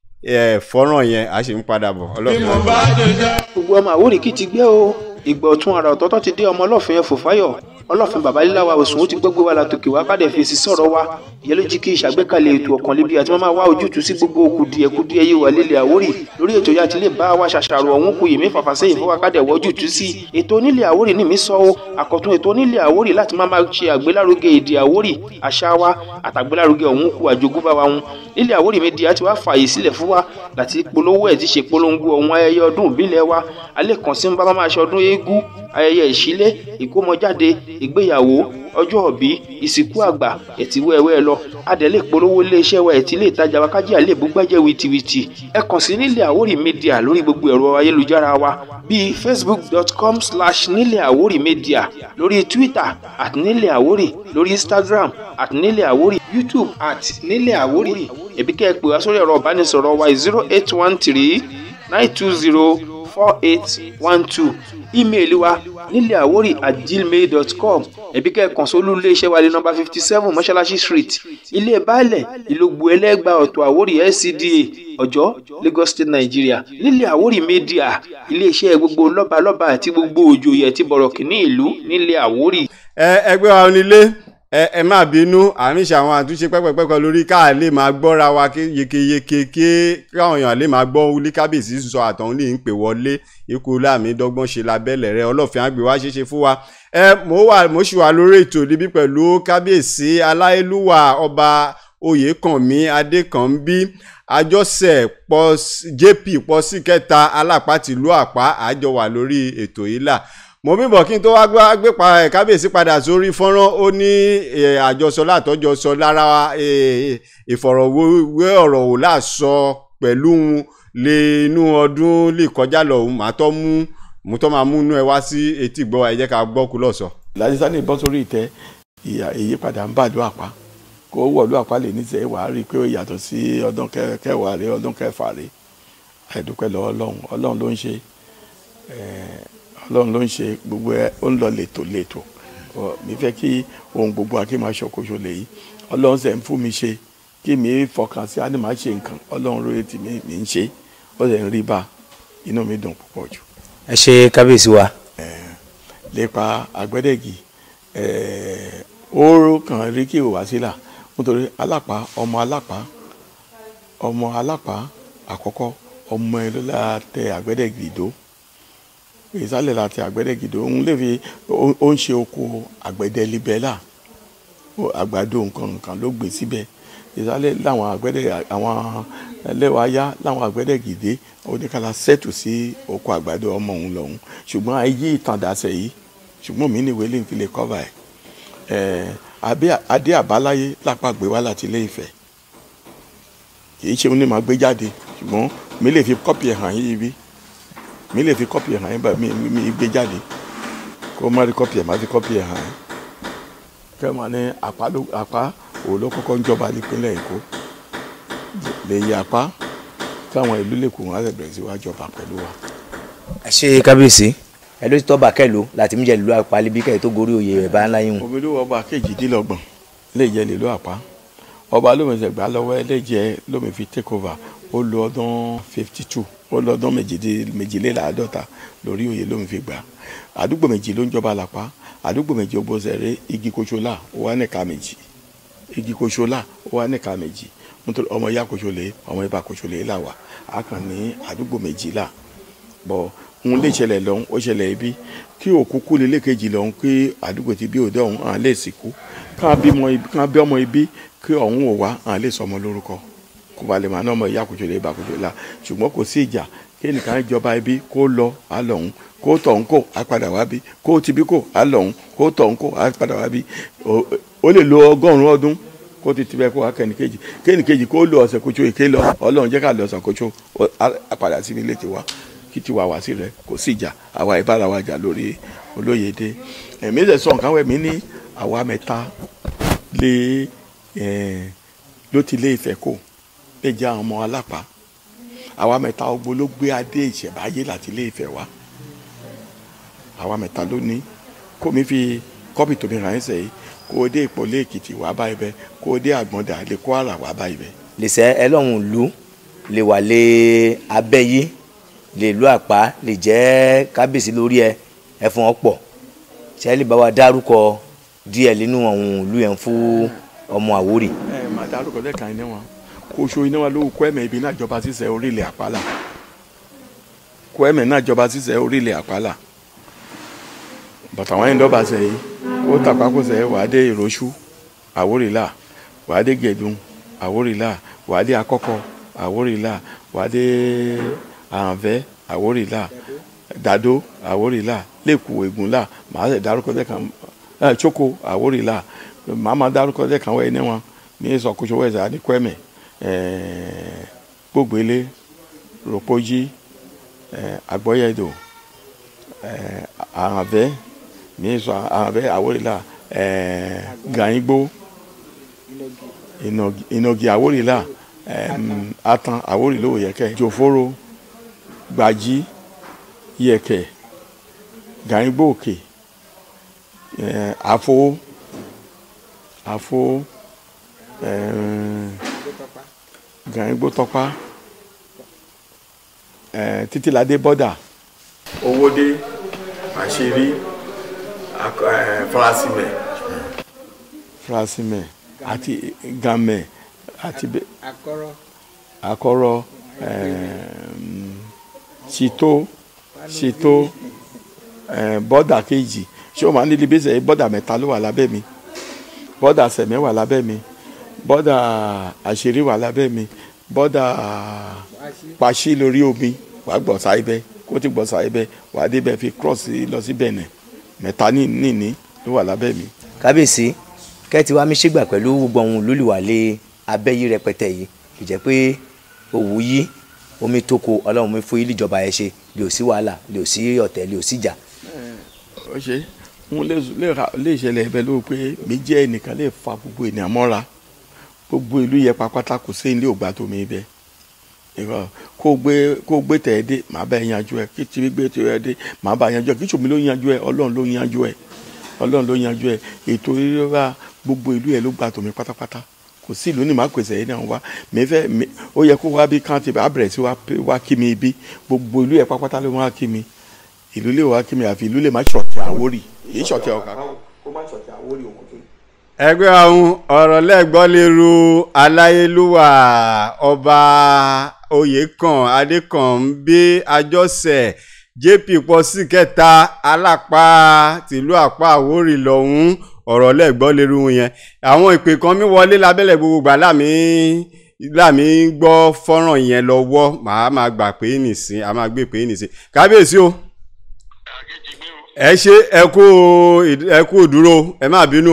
ẹ fọ́nrán yẹn a sì ń padà bọ̀ ọlọ́fin. gbogbo ọmọ Àwórì kì í ti gbé o ìgbà ọ̀tún àrà ọ̀tọ̀ọ̀tọ̀ ti dé ọmọ ọlọ́fin Fòfáyọ̀ ọlọ́fin Babalíláwa Òsùn ó ti gbogbo wa látòkè wá kádẹ fèsì sọ̀rọ̀ wa ìyẹn ló jí kí ìṣàgbékalẹ̀ ètò Ọ̀kànlébi àti máa wá ojútùú sí gbogbo kùdìẹ̀kudiẹ yìí wà lílẹ̀ Àwórì lórí ètò yá ti lè bá wa ṣàṣàrò ọ̀hún kù yèmí fàfàsẹ́yìn fún wa kádẹ wọ́ ojútùú sí ètò onílẹ̀ Àwórì ní mi sọ o àkọ́tún ètò onílẹ̀ Àwórì láti máa máa ṣe àgbélárugẹ èdè Àwórì àṣà wa àtàgbélárugẹ ọ̀hún kù àjogúnbá wa hun nílẹ̀ Àwórì Media ti wá fààyè sílẹ̀ fún wa láti polówó ẹ̀ ti ṣe polongo ọ̀hún ayẹyẹ ọdún ìbílẹ̀ wa alẹ́ kan sí ń bá máa ṣe ọdún eégún ayẹyẹ ìṣílé ìkómọjáde ìgbéyàwó ọjọ́ òbí ìsìnkú àgbà ẹ̀tì wẹ́wẹ́ lọ adẹ̀lẹ̀ polówó iléeṣẹ́ wa ẹ̀tì ilé ìtajà wa kájí àlè búgbẹ́jẹ́ wìtìwìtì ẹ kàn sí nílẹ̀ Àwórì Media lórí gbogbo ẹ̀rọ ayélujára wa bíi facebook dot com slash nílẹ̀ Àwórì Media lórí twitter at nílẹ̀ Àwórì lórí instagram at nílẹ̀ Àwórì youtube at nílẹ̀ Àwórì ẹ̀bí kẹ́ ẹ pè wá sórí ẹ̀rọ ìbánisọ̀rọ̀ wa zero eight one three nine two zero four eight one two ímeèlì wa nílẹ̀ Àwórì at gmail dot com ẹ̀bí kẹ́ ẹ kàn sólú iléeṣẹ́ wa ní nọ́mbà fifty seven mọ́ṣáláṣí street ilé baálẹ̀ ìlógbò ẹlẹ́gbà ọ̀tọ̀ Àwórì L C D A ọ̀jọ́ Lagos State Nigeria nílẹ̀ Àwórì Media iléeṣẹ́ gbogbo lọ́balọ́ba àti gbogbo òjòyè àti bọ̀rọ̀kìnní ìlú nílẹ̀ Àwórì. ẹ ẹgbẹ́ wa onílé ẹ ẹ má bínú àmì ṣe àwọn àtúnṣe pẹ́pẹ́pẹ́pẹ́ lórí ká lè máa gbọ́ra wa yékéyéké kí káwọn èèyàn lè máa gbọ́ wúlí kábíyèsí sọ àtọ̀hún ní ń pè wọlé ikú láàmì dọ́gbọ́n ṣe lábẹ́lẹ̀ rẹ ọlọ́fin àgbè wá ṣeéṣe fún wa ẹ mo wà mo ṣì wà lórí ètò níbí pẹ̀lú kábíyèsí aláyélúwà ọba Oyèkànmí Adékànbí àjọṣe pọ jp pọ sí kẹta Alápá tìlú Àpá àjọ wà lórí ètò yìí là mo bíbọ̀ kí n tó wá gbé pa kábíyèsí padà sórí fọ́nrán ó ní àjọsọ látọjọsọ lára ìfọ̀rọ̀wé ọ̀rọ̀ ò láàsọ pẹ̀lú lè inú ọdún lè kọjá lọ òun màá tọ́ mú mú tọ́ máa mú inú ẹ wá sí etí gbọ́ ẹ jẹ́ ká gbọ́ kú lọ́sọ̀. Ládísánì bọ́ sórí ìtẹ́ ìyípadà ń bà lú Àpá kó wọ̀lú Àpá lè níṣẹ́ wàá rí i pé ó yàtọ̀ sí ọdún kẹwàá rẹ ọdún kẹfà rẹ àìdúpẹ́ lọ́wọ́ Ọlọ́run Ọlọ́run ló ń ṣe Ọlọ́run ló ń ṣe gbogbo ẹ ó ń lọ lètò lètò mi fẹ́ kí ohun gbogbo akí máa ṣọkóṣo lèyí Ọlọ́run ṣe ń fún mi ṣe kí mi fọkàn sí àní máa ṣe nǹkan Ọlọ́run lóye tì mí mi ń ṣe ó lè ń rí bá inú mi dùn púpọ̀ jù. ẹ ṣe kábíyèsí wa. lépa Àgbẹ̀dẹ̀gì ó kàn rí kí òwá sílà nítorí Alápá ọmọ Alápá ọmọ Alápá àkọ́kọ́ ọmọ ẹ ló la tẹ Àgbẹ̀dẹ̀gìdó ìsàlẹ̀ la tẹ Àgbẹ̀dẹ̀gìdó òun lè fi ó ń ṣe oko àgbẹ̀dẹ libẹ́là àgbàdo nǹkan nǹkan ló gbé síbẹ̀ ìsàlẹ̀ láwọn àgbẹ̀dẹ àwọn ẹlẹ́wàá yá láwọn Àgbẹ̀dẹ̀gìdé oníkàlà sẹ́tù sí oko àgbàdo ọmọ òun lọ́hùn ṣùgbọ́n ayé ìtàndàsẹ̀ yìí ṣùgbọ́n mi ní ìwé lè fi lè kọ́va ẹ̀ adé àbáláyé lápá gbé wá láti Ilé Ifẹ̀ kì í ṣe òun ní máa gbé jáde ṣùgbọ́n mi lè fi kọ́pì ẹ̀ hàn yín bí mi lè fi kọ́pì ẹ̀ hàn yín bá mi mi gbé jáde kó má rí kọ́pì ẹ̀ má fi kọ́pì ẹ̀ hàn yín kẹ́ ẹ̀ máa ní àpá ló àpá òun ló kọ́kọ́ ń jọba nípínlẹ̀ Èkó lè yí apá káwọn ìlú lè kó wọn á lè bẹ̀rẹ̀ sí wá jọba pẹ̀lú wa. ẹ ṣe kábíyèsí ẹ ló ti tọ́ bàkẹ́lò láti mú jẹ́ ìlú àpá líbí kẹ́ẹ̀ tó gorí oyè ẹ̀ bá ńlá yín. omi ló wọ ọba kejìdínlọ́gbọ̀n lè jẹ́ ìlú àpá ọba lómìnira gbà lọ́wọ́ ẹ lè jẹ́ lómi fi take over ó lo ọdún fifty two ó lo ọdún méjìléláàádọ́ta lórí oyè lómi fi gbà àdúgbò méjì ló ń jọba lápá àdúgbò méjì ó bó sẹ̀rẹ̀ igi kòṣólà ó wà nìka méjì igi kòṣólà ó wà nìka méjì nítorí ọmọ ìyá kòṣólè ọmọ ìbá kòṣólè là wà á kàn ní àdúgbò méjì là bọ̀ ń lè ṣẹlẹ̀ lọ́hún ó ṣẹlẹ̀ ibi kí òkú kú lélẹ̀ kejì lọ́hún kí àdúgbò ti bí òde ọ̀hún à lè sìnkú ká bí ọmọ ibi kí ọ̀hún ò wá à lè sọmọ lórúkọ kó ba lè máa ná ọmọ ìyá kòṣólè ìbá kòṣólè ṣùgbọ́n kò sí ìjà kí nìkan jọba ibi kó lọ á lọ́hún kó tọ̀hún kó á padà wá bí kó tibí kó á lọ́hún kó tọ̀hún kó á padà wá bí ó lè lo ọgọ́rùn-ún ọdún kó ti tibẹ̀ kó wá kẹ́nìkejì kẹ́nìkejì kó lo ọ̀sẹ̀ kótó èké lọ ọlọ́run jẹ́ ká lọ ọ̀sẹ̀ kótó á padà sí ilé tiwa kí tiwa wá sí rẹ kò sí ìjà àwa ìbára wa jà lórí Olóyèdé ẹ̀mí lè sọ nǹkan wẹ̀ mí ní àwa mẹ́ta lé ló ti Ilé Ifẹ̀ kó lè jẹ́ àwọn ọmọ Alápá àwa mẹ́ta ogbó ló gbé adé ìṣẹ̀báyé láti Ilé Ifẹ̀ wá àwa mẹ́ta ló ní kó mi fi kọ́pì tó mi ràn ẹ́ sẹ́yìn kó o dé Ìpolé Èkìtì wá bá ibẹ̀ kó o dé Àgbọ̀ndà lè kó àrà wá bá ibẹ̀. lè sẹ́ ẹlọ́run ìlú lè wà lé abẹ́yí lè lu àpá lè jẹ́ kábíyèsí lórí ẹ ẹ fún ọ pọ̀ ṣe lè bá wa dárúkọ díẹ̀ nínú àwọn ìlú yẹn fún ọmọ Àwórì. ẹ máa dárúkọ lẹ́ẹ̀kan iná wọn Kòṣó iná wa ló kó ẹ̀mẹ̀ ibi náà jọba sísẹ̀ orílẹ̀ Àpálà kó ẹ̀mẹ̀ náà jọba sísẹ̀ orílẹ̀ Àpálà bàtà wọn yẹn dọ́ba sẹ́yìn ó tàpá kó sẹ́yìn wàá dé Ìrọ̀ṣú Àwórìlà wàá dé Gẹ̀dún Àwórìlà wàá dé Akọ́kọ́ Àwórìlà wàá dé Àǹfẹ́ Àwórìlà Dàdó Àwórìlà Lẹ́kù Ègúnlà màá lè dárúkọ lẹ́ẹ̀kan ẹ̀ Tsoko Àwórìlà màá máa dárúkọ lẹ́ẹ̀kan wẹ̀ ní wọn ní Ìsọ̀kòṣó wẹ̀sẹ̀ àdìkọ́ẹ̀mẹ̀ Gbógbélé Ròpójì Àgbọ́yẹ̀dò Àǹfẹ́ mi sọ Àǹfẹ́ Àwórìlà Gàyíngbó Ìnàgì Àwórìlà Atan Àwórìlà Òyẹ̀kẹ́ Jòfóró Gbàjí Yẹ̀kẹ́ Gàyíngbó Òkè Àfó Àfó Gàyíngbó Tọ́pá Títíladé bọ́dà Owódé Àṣírí Farasimẹ̀ Farasimẹ̀ àti Gàmẹ̀ àti Akọ́rọ́ Akọ́rọ́ Ṣìtó Ṣìtó bọ́dà kejì ṣé o máa ń níbi bẹ́sẹ̀ bọ́dà mẹ́ta ló wà lábẹ́ mi bọ́dà Sẹ̀mẹ́ wà lábẹ́ mi bọ́dà Àṣírí wà lábẹ́ mi bọ́dà Pàṣí lórí omi wà gbọ̀nsá ibẹ̀ kó ti gbọ̀nsá ibẹ̀ wà débẹ̀ fi cross lọ sí Bẹ̀nẹ̀ mẹ́ta níní ló wà lábẹ́ mi. kábíyèsí kẹ́tì wa mi ṣègbà pẹ̀lú gbogbo ohun lólùwàlẹ̀ abẹ́yí rẹpẹtẹ yìí kì í jẹ́ pé òwú yí omi tó ko ọlọ́run mi fún ilé ìjọba ẹ ṣe lè ò sí wàhálà lè ò sí ọ̀tẹ̀ lè ò sí ìjà. ó ṣe wọn lè ṣẹlẹ̀ ẹ̀bẹ̀ ló pé mi jẹ́ ẹnìkan lè fa gbogbo ènìyàn mọ́ra gbogbo ìlú yẹ pátá kò sí ilé ògbà tó mi bẹ́ẹ̀ kó gbé kó gbé tẹ̀ ẹ́ dé màá bá ẹ yanjú ẹ kí tìbí gbé tẹ̀ ẹ́ dé màá bá ẹ yanjú ẹ kí tòmí ló yanjú ẹ ọlọ́run ló yanjú ẹ ọlọ́run ló yanjú ẹ ètò ìrora gbogbo ìlú yẹ ló gbà tòmí pátápátá kò sí ìlú ní màá pèsè ẹ náà wá mi fẹ́ ó yẹ kó wá bí káńtì bá bẹ̀rẹ̀ sí wá kí mi bí gbogbo ìlú yẹ pátápátá ló wá kí mi ìlú lè wá kí mi àfi ìlú lè má ṣọ̀tẹ̀ Àwórì èyí ṣọ̀tẹ̀ ọ̀kà kó má ṣọ̀tẹ̀ Àwórì òkú tó ẹgbẹ́ àwọn ọ̀rọ̀ lẹ́gbọ́n lérú aláyélúwà ọba oyèkàn adékànbí àjọṣe jp pọ́sí kẹta alápá tìlú àpá àwórì lọ́hún ọ̀rọ̀ lẹ́gbọ́n lérú yẹn àwọn ìpè kan mi wọlé lábẹ́lẹ̀ gbogbo gbà láàmì láàmì gbọ́ fọ́nrán yẹn lọ́wọ́ màá máa gbà pé nìsín a máa gbé pé nìsín kábíyèsí o ẹ ṣe ẹ kú ẹ kú dúró ẹ má bínú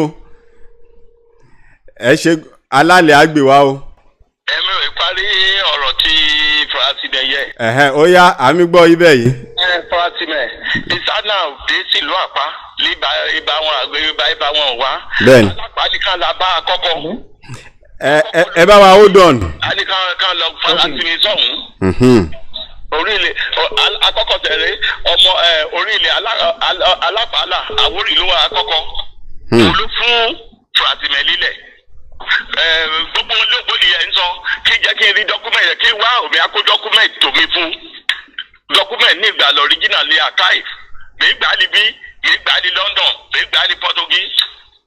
ẹ ṣe alálẹ̀ àgbèwá o. ẹ̀mí ò parí ọ̀rọ̀ tí farasimẹ yẹ. ẹ̀hẹ́n ó yá àmì gbọ́ ibẹ̀ yìí. ẹ farasimẹ ìsáná òde sílùú àpá líba ibà wọn àgbẹ̀ ibà ibà wọn wá. bẹ́ẹ̀ni alápàdé la bá a kọ́kọ́. ẹ ẹ ẹ bá wa hold on. a ní ká ká lọ farasimẹ sọ̀hún. orílẹ̀ akọ́kọ́ tẹ̀lé ọmọ orílẹ̀ alápàlà àwórì ló wà akọ́kọ́. olú fún farasimẹ lílẹ̀. gbogbo olóògbé yẹn ń sọ kí jẹ́ kí n rí dọ́kúmẹ̀ntì kí wá òmí akó dọ́kúmẹ̀ntì tó mi fún dọ́kúmẹ̀ntì ní ìgbà lọ original lé archive mi gbà ní bí mi gbà ní London mi gbà ní Portuguese.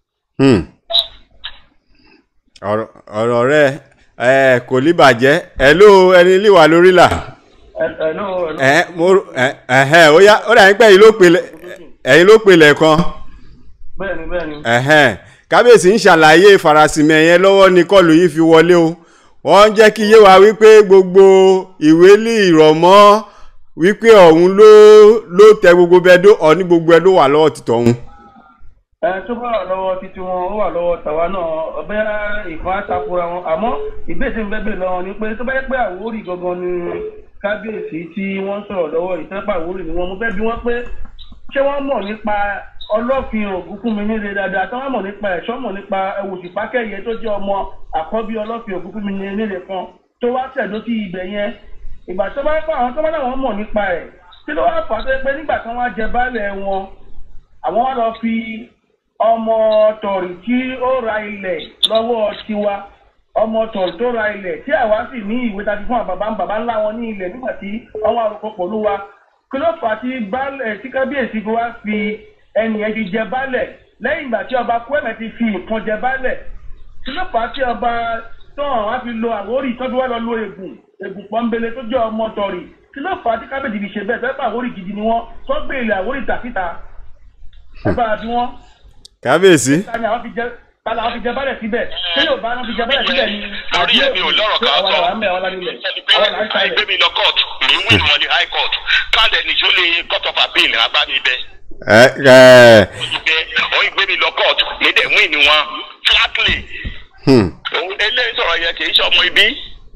ọ̀rọ̀ rẹ kò ní bàjẹ́ ẹ ló ẹni líwà lórí là. ẹ mo ẹ ó yá ó dà ní pé ẹ̀yin ló pè lẹ́ẹ̀kan. bẹ́ẹ̀ni bẹ́ẹ̀ni. kábíyèsí ń ṣàlàyé farasimẹ̀ yẹn lọ́wọ́ ní kọlù yìí fi wọlé o wọ́n jẹ́ kí yé wa wípé gbogbo ìwé lè rọ̀ mọ́ wípé ọ̀hún ló ló tẹ gbogbo bẹ́ẹ̀dó ọ̀ní gbogbo ẹ̀ ló wà lọ́wọ́ títọ̀ ọ̀hún. ẹ tó bá wà lọ́wọ́ títí wọn ó wà lọ́wọ́ tàwa náà ọbẹ̀ ìfọ̀n àtakùrà wọn àmọ́ ìbéèsì ń bẹ́ẹ̀ lọ́wọ́ ni pé tó bá yẹ pé Àwórì gangan ni kábíyèsí tí wọ́n sọ̀rọ̀ lọ́wọ́ ìtẹ́pà Àwórì ni wọ́n mú fẹ́ bí wọ́n pé ṣé wọ́n mọ̀ nípa ọlọ́fin Ògúnkúnmi nílé dáadáa tí wọ́n mọ̀ nípa ẹ̀ṣọ́ mọ̀ nípa Ẹ̀wùṣìpákẹ́yẹ tó jẹ́ ọmọ àkọ́bí ọlọ́fin Ògúnkúnmi nílé kan tó wá tẹ̀dó sí ibẹ̀ yẹn ìgbà tó bá pa àwọn tó bá láwọn mọ̀ nípa ẹ̀ tí ló wá fà á tó pé nígbà tí wọ́n á jẹ baálẹ̀ wọn àwọn wá lọ fi ọmọ tọ̀rì tí ó ra ilẹ̀ lọ́wọ́ tiwa ọmọ tọ̀rì tó ra ilẹ̀ tí àwa sì ní ìwé ta ti fún àwọn bàbá bàbá ńlá wọn ní ilẹ̀ nígbà tí ọwọ́ àròkọ pọ̀lú wa kí ló fà á tí baálẹ̀ tí kábíyèsí fi wá fi ẹnì yẹn ti jẹ baálẹ̀ lẹ́yìn ìgbà tí ọba Kwẹ́mẹ̀ ti fi nǹkan jẹ baálẹ̀ tí ló fà á tí ọba tán wá fi lo Àwórì tó fi wá lọ lo Ègùn Ègùn pọ́nbélé tó jẹ́ ọmọ tọ̀rì tí ló fà á tí kábíyèsí fi ṣe bẹ́ẹ̀ fẹ́ pé Àwórì gidi ni wọ́n tó gbé ilẹ̀ Àwórì tà síta ẹ bá a bí wọ́n. kábíyèsí. tani àwọn fi jẹ tani àwọn fi jẹ baálẹ̀ síbẹ̀ tí yóò bá wọn fi jẹ baálẹ̀ síbẹ̀ ni. lórí ẹbí ò lọ́rọ̀ ká sọ àìgbé mi lọ court mi ń win wọn ní high court káàdẹ̀ nìṣó lè court of appeal abánibẹ́. ẹ ẹ. wọ́n gbé mi lọ court mi dẹ̀ win wọn flatly. eléyìí sọ̀rọ̀ yẹ kì í ṣe ọmọ ibi.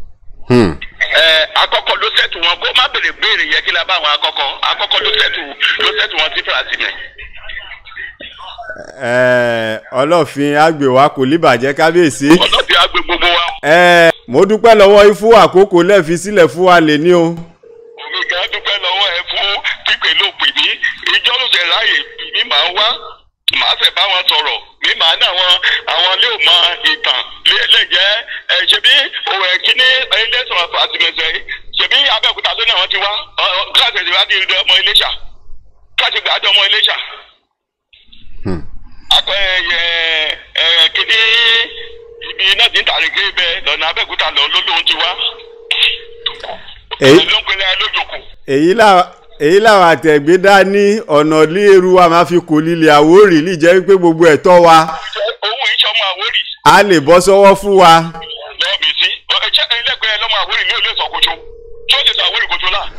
Àkọ́kọ́ ló ṣètò wọn kó má bèrè béèrè yẹ kí la bá wọn àkọ́kọ́ àkọ́kọ́ ló ṣètò ló ṣètò wọn sí Farasimẹ. ọlọ́fin àgbèwá kò ní bàjẹ́ kábíyèsí. ọlọ́fin àgbè gbogbo wa. mo dúpẹ́ lọ́wọ́ yín fún àkókò lẹ́ẹ̀fi sílẹ̀ fún wa lè ní o. omi kan dúpẹ́ lọ́wọ́ ẹ fún pípé ló pè mí ìjọ ló ṣe ráàyè mi máa ń wá màá fẹ́ bá wọn sọ̀rọ̀ mi máa ní àwọn àwọn ilé òmọ ìtàn lè jẹ́ ṣebí òwe kíní ilé sọ̀rọ̀ Farasimẹ ṣebí Abẹ́òkúta tó náà wọ́n ti wá kíláàsì ìdíwá di ọmọ Iléṣà kíláàsì ìgbàdì ọmọ Iléṣà. akọ ẹyẹ ẹ kíní ibi náà ti ń tàrí gé bẹ́ẹ̀ lọ́nà Abẹ́òkúta lọ lólóhùn ti wá. èyí ló ń pèlè lójoojú. èyí làwọn èyí làwọn àtẹ̀gbé dání ọ̀nà léèrú wa máa fi kò lílẹ̀ Àwórì lè jẹ́ wípé gbogbo ẹ̀tọ́ wa owó ìṣọmọ Àwórì. a lè bọ́ sọ́wọ́ fún wa. lọ́ọ̀ mi sí ẹ̀jẹ̀ ẹlẹ́gbẹ̀ẹ́ lọ́mọ Àwórì ní olè sọ̀kòtò tí ó lè sọ Àwórì kòtò là.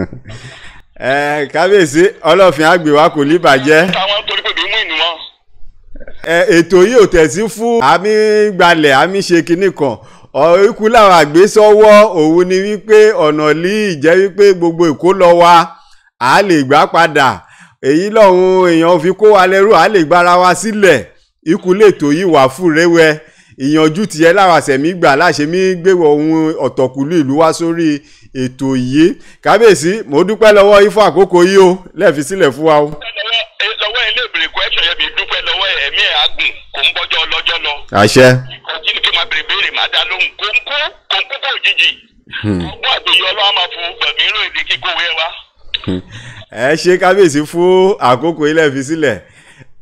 ẹ kábíyèsí ọlọ́fin àgbèwá kò ní bàjẹ́. táwọn torí pé bí mú ìnú wọn. ètò yìí ò tẹ̀sí fún àmì gbalẹ̀ àmì ṣe kinní kan ikú làwọn àgbésọ́wọ́ òun ni wípé ọ̀nà lè jẹ́ wípé gbogbo Èkó lọ wa a lè gbà padà èyí lọ́hun èèyàn fi kó wa lẹ́rú a lè gbára wa sílẹ̀ ikú lètò yìí wà fún rẹwẹ ìyànjú tiẹ̀ láwọn àṣẹmí gbà láṣẹ mí gbéwọ̀ ohun ọ̀tọ̀kùlú ìlú wá sórí ètò yìí kábíyèsí mo dúpẹ́ lọ́wọ́ yín fún àkókò yìí o lẹ́ẹ̀fi sílẹ̀ fún wa o. lọ́wọ́ ilé ìbèrè question yẹn mi dúpẹ́ lọ́wọ́ ẹ̀mí ẹ̀ àgùn kò ń bọ́jọ́ ọlọ́jọ́ lọ. àṣẹ. ọjí ni kí n máa bèrè béèrè máa dá lóhùn kó ń kó kó ń kó kó òjijì. ọgbọ́n àgbèyọ ọlọ́wọ́ máa fún gbẹ̀mí ìró èdè kíkó wẹ́ wa. ẹ ṣe kábíyèsí fún àkókò ilẹ̀ fi sílẹ̀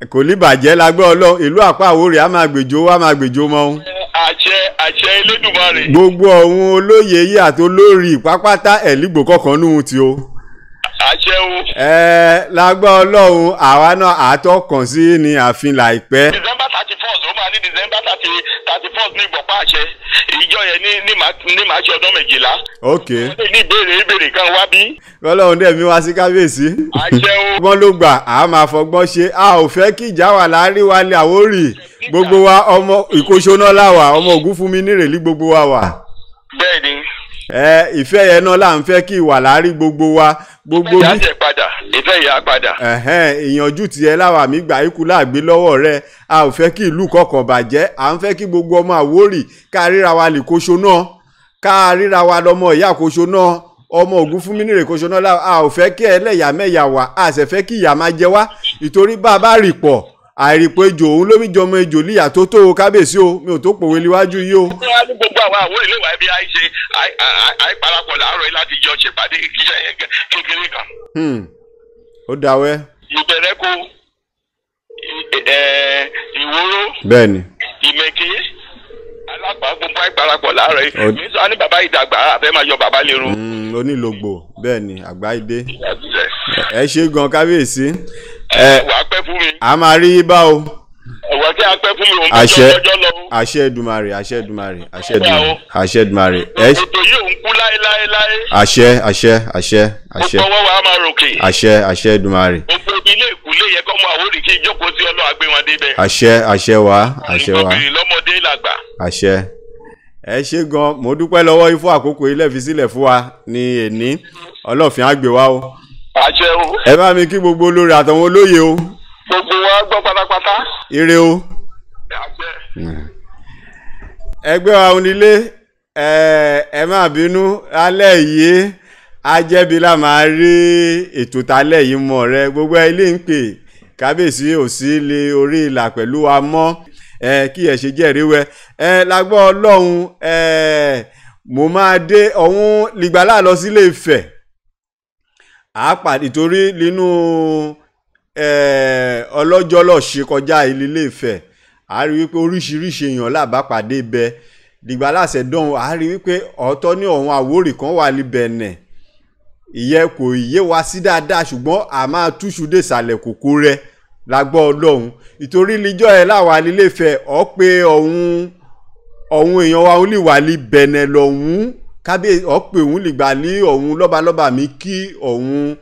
kò ní bàjẹ́ lágbẹ́ ọlọ́run ìlú àpá Àwórì á máa gbèjò á máa gbèjò mọ́ ohun. àṣẹ àṣẹ Elédùmarè. gbogbo ọ̀hún olóyè yìí àti olórí pápátá ẹ̀lígbò kọ̀ọ̀kan nù tí o. àṣẹ o. ẹ lágbẹ́ ọlọ́run àwa náà àtọkàn sí ní ààfin láìpẹ́. December thirty first ó máa ní December thirty thirty first ní ìgbọ̀pá àṣẹ ìjọ yẹn ní ní màá ní màá ṣe ọdún méjìlá. ok. ní ìbéèrè ìbéèrè kan wá bí. ọlọ́run dẹ̀ mi wá sí kábíyèsí. àṣẹ o. ọgbọ́n ló gbà á máa fọgbọ́n ṣe a ò fẹ́ kí ìjà wà láàrin wa ní Àwórì gbogbo wa ọmọ ìkóṣóná láwà ọmọ Ògúnfúnmi nírèlí gbogbo wa wà. bẹ́ẹ̀ni. ẹ ìfẹ́ yẹn náà là ń fẹ́ kí ìwà láàrin gbogbo wa gbogbo bí. ìyá jẹ padà ìfẹ́ ìyá padà. ìyànjú tiẹ̀ láwà mí gbà ikú láàgbé lọ́wọ́ rẹ̀ a ò fẹ́ kí ìlú kọ̀ọ̀kan bàjẹ́ à ń fẹ́ kí gbogbo ọmọ Àwórì ká ríra wa lè kóṣóná ká ríra wa lọ́mọ ìyá kóṣóná ọmọ Ògúnfúnmi nírè kóṣóná láwà a ò fẹ́ kí ẹlẹ́yàmẹ̀yà wà a sì fẹ́ kí ìyà máa jẹ wá ìtorí bá a bá rì pọ̀ àìrìpọ̀ ejò òun ló mi jọmọ ejò líyà tó tó o kábèsí o mi ò tó pòwe níwájú yìí o. wọ́n á ní gbogbo àwọn Àwórì ilé ìwà ẹbí àìṣe àìparapọ̀ làárọ̀ yìí láti jọ ṣèpàdé ìkíṣẹ́ kékeré kan. ó dáwẹ́. ìbẹ̀rẹ̀ kó ìwòrò. bẹ́ẹ̀ni. ìmẹ̀kí alápá gbogbo àìparapọ̀ làárọ̀ yìí mi sọ ní bàbá ìdàgbà àfẹ́ máa yọ bàbá lérò. onílògbò bẹ́ẹ̀ni àgbà ìdè ẹ ṣe gan kábíyèsí. ẹ wà á pẹ́ fún mi. a máa rí bá o. ọ̀wọ́ tí a pẹ́ fún mi òun àṣẹ tó jọjọ́ lọ. àṣẹ Èdùmàrè àṣẹ Èdùmàrè àṣẹ Èdùmàrè àṣẹ Èdùmàrè. ètò yìí òun kú láéláéláé. àṣẹ àṣẹ àṣẹ àṣẹ. gbogbo ọwọ́ wa máa ròkè. àṣẹ àṣẹ Èdùmàrè. gbogbo ilé ìkúlé yẹ kọ́ mọ Àwórì kí ìjókòó sí ọlọ́ àgbé wọn débẹ̀. àṣẹ àṣẹ wa àṣẹ wa. obìnrin lọ́mọdé làgbà. àṣẹ ẹ ṣe gan mo dúpẹ́ lọ́wọ́ yín fún àkókò ilé fi sílẹ̀ fún wa ní èní ọlọ́fin á gbé wa o. àṣẹ o. ẹ bá mi kí gbogbo olórí àtàwọn olóyè o. gbogbo wa gbọ́ pátápátá. ire o. ẹgbẹ́ wa onílé ẹ má bínú alẹ́ yìí ajẹ́bi la máa rí ètò talẹ́ yìí mọ̀ rẹ gbogbo ilé ń pè kábíyèsí ò sí lé orí ìlà pẹ̀lú wa mọ́ kí ẹ ṣe jẹ́rìí wẹ lágbọ́ ọlọ́run mo máa dé ọ̀hún lìgbàlá lọ sílé Ifẹ̀ àápàdé torí nínú ọlọ́jọ́ lọ ṣe kọjá ilé Ifẹ̀ a rí wípé oríṣiríṣi èèyàn làbá pàdé bẹ dìgbà láṣẹ dán a rí wípé ọ̀tọ̀ ní ọ̀hún Àwórì kan wà ní Bẹ̀nẹ̀ ìyẹn kò yé wa sí dáadáa ṣùgbọ́n a máa túṣu dé ìsàlẹ̀ kòkó rẹ lágbọ́ ọlọ́run ìtorí níjọ́ ẹ̀ láwa nílé Ifẹ̀ ọ́ pé ọ̀hún ọ̀hún èèyàn wa lè wà ní Bẹ̀nẹ̀ lọ́hún kábíyèsí ọ́ pé òun lè gbà ní ọ̀hún lọ́balọ́ba mi kí ọ̀hún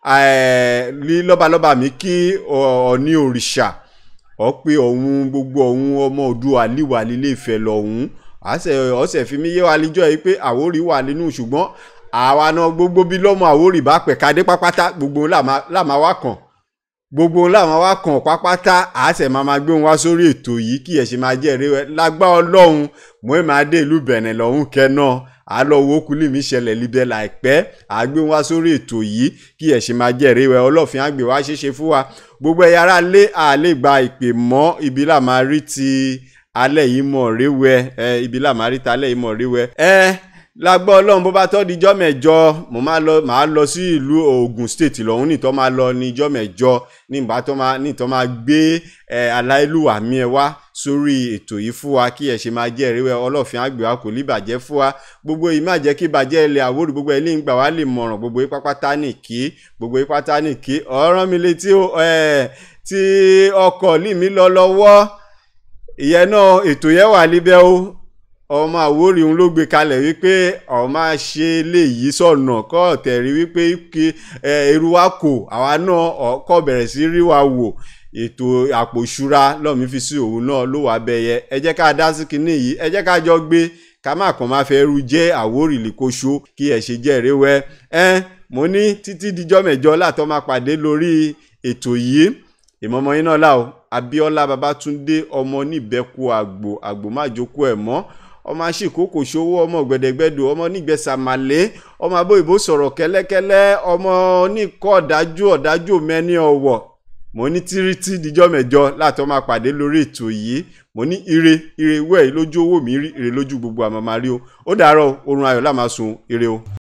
ní lọ́balọ́ba mi kí Ọ̀ọ̀ni òrìṣà ọ pé ọ̀hún gbogbo ọ̀hún ọmọ Oòduà líwà nílé Ifẹ̀ lọ́hún ọ̀sẹ̀ fi mí yé wa níjọ́ yìí pé Àwórì wà nínú ṣùgbọ́n àwa náà gbogbo bí lọ́mọ Àwórì bá pẹ̀kadé pápátá gbogbo làmà wá kàn gbogbo làmà wá kàn pápátá àṣẹ máa ma gbé wọn wá sórí ètò yìí kí ẹ̀ ṣe máa jẹ́ eré wẹ́ lágbá ọlọ́run mo ẹ̀ máa dé ìlú Bẹ̀nẹ̀ lọ́hún kẹ́nà àlọ́wọ́ kúlì mi ṣẹlẹ̀ libẹ̀ láìpẹ́ àgbé wọn wá sórí ètò yìí kí ẹ̀ ṣe máa jẹ́ eré wẹ́ ọlọ́fin àgbè wá ṣeéṣe fún wa gbogbo ẹ̀yà ara lé àlè gba ìpè mọ́ ibi là máa rí ti alẹ́ yìí mọ̀ ríwẹ́ ẹ ibi là máa rí ti alẹ́ yìí mọ̀ ríwẹ́ ẹ lágbọ́ ọlọ́run bó bá tọ́ di ijọ́ mẹ́jọ mo máa lọ máa lọ sí ìlú Ògùn state lọ́hún nìtọ́ máa lọ ní ijọ́ mẹ́jọ nígbà tó máa nìtọ́ máa gbé ẹ aláìlúwà mi ẹ wá sórí ètò yìí fún wa kí ẹ ṣe máa jẹ́ ìrẹ́wẹ́ ọlọ́fin àgbẹ̀ wa kò ní bàjẹ́ fún wa gbogbo yìí má jẹ́ kí bàjẹ́ ilẹ̀ Àwórì gbogbo ilé ń gbà wá lè mọ̀ràn gbogbo ipá pátá nìkí gbogbo ipá pátá nìkí ọ̀rọ̀ mi létí ẹ tí ọkọ̀ lì mí lọ lọ́wọ́ ìyẹn náà ètò yẹn wà níbẹ̀ o ọmọ Àwórì òun ló gbé kalẹ̀ wípé ọ máa ṣe léyìí sọ̀nà kọ́ ọ̀tẹ̀rí wípé kí ẹrú wa kò àwa náà ọkọ̀ bẹ̀rẹ̀ sí rí wa wò ètò àpò ìṣúra lọ́mí fi sí òun náà ló wà bẹ́yẹ ẹ jẹ́ ká dá sí kinní yìí ẹ jẹ́ ká jọ gbé ká má kàn máa fẹ́ ru jẹ́ Àwórì lìkóṣó kí ẹ ṣe jẹ́ ìrẹ́wẹ́ ẹ mo ní títí dijọ́ mẹ́jọ látọ́ máa pàdé lórí ètò yìí ìmọ̀mọ́ yín náà là ó Abíọ́lá Babátúndé ọmọ níbẹ̀kú àgbò àgbò má jókòó ẹ̀ mọ́ ọmọ aṣíkòkò ṣòwò ọmọ gbẹdẹgbẹdù ọmọ nígbẹsàmàlẹ ọmọ abóyìnbó sọ̀rọ̀ kẹ́lẹ́kẹ́lẹ́ ọmọ oníkọ́ ọ̀dájú ọ̀dájú mẹ́ni ọ̀wọ̀ mo ní tírítí dijọ́ mẹ́jọ látọ́ máa pàdé lórí ètò yìí mo ní ire ire wẹ̀ lójú owó mi rí ire lójú gbogbo àmọ́ máa rí o ó dàárọ̀ oorun ayọ̀ la máa sùn ire o.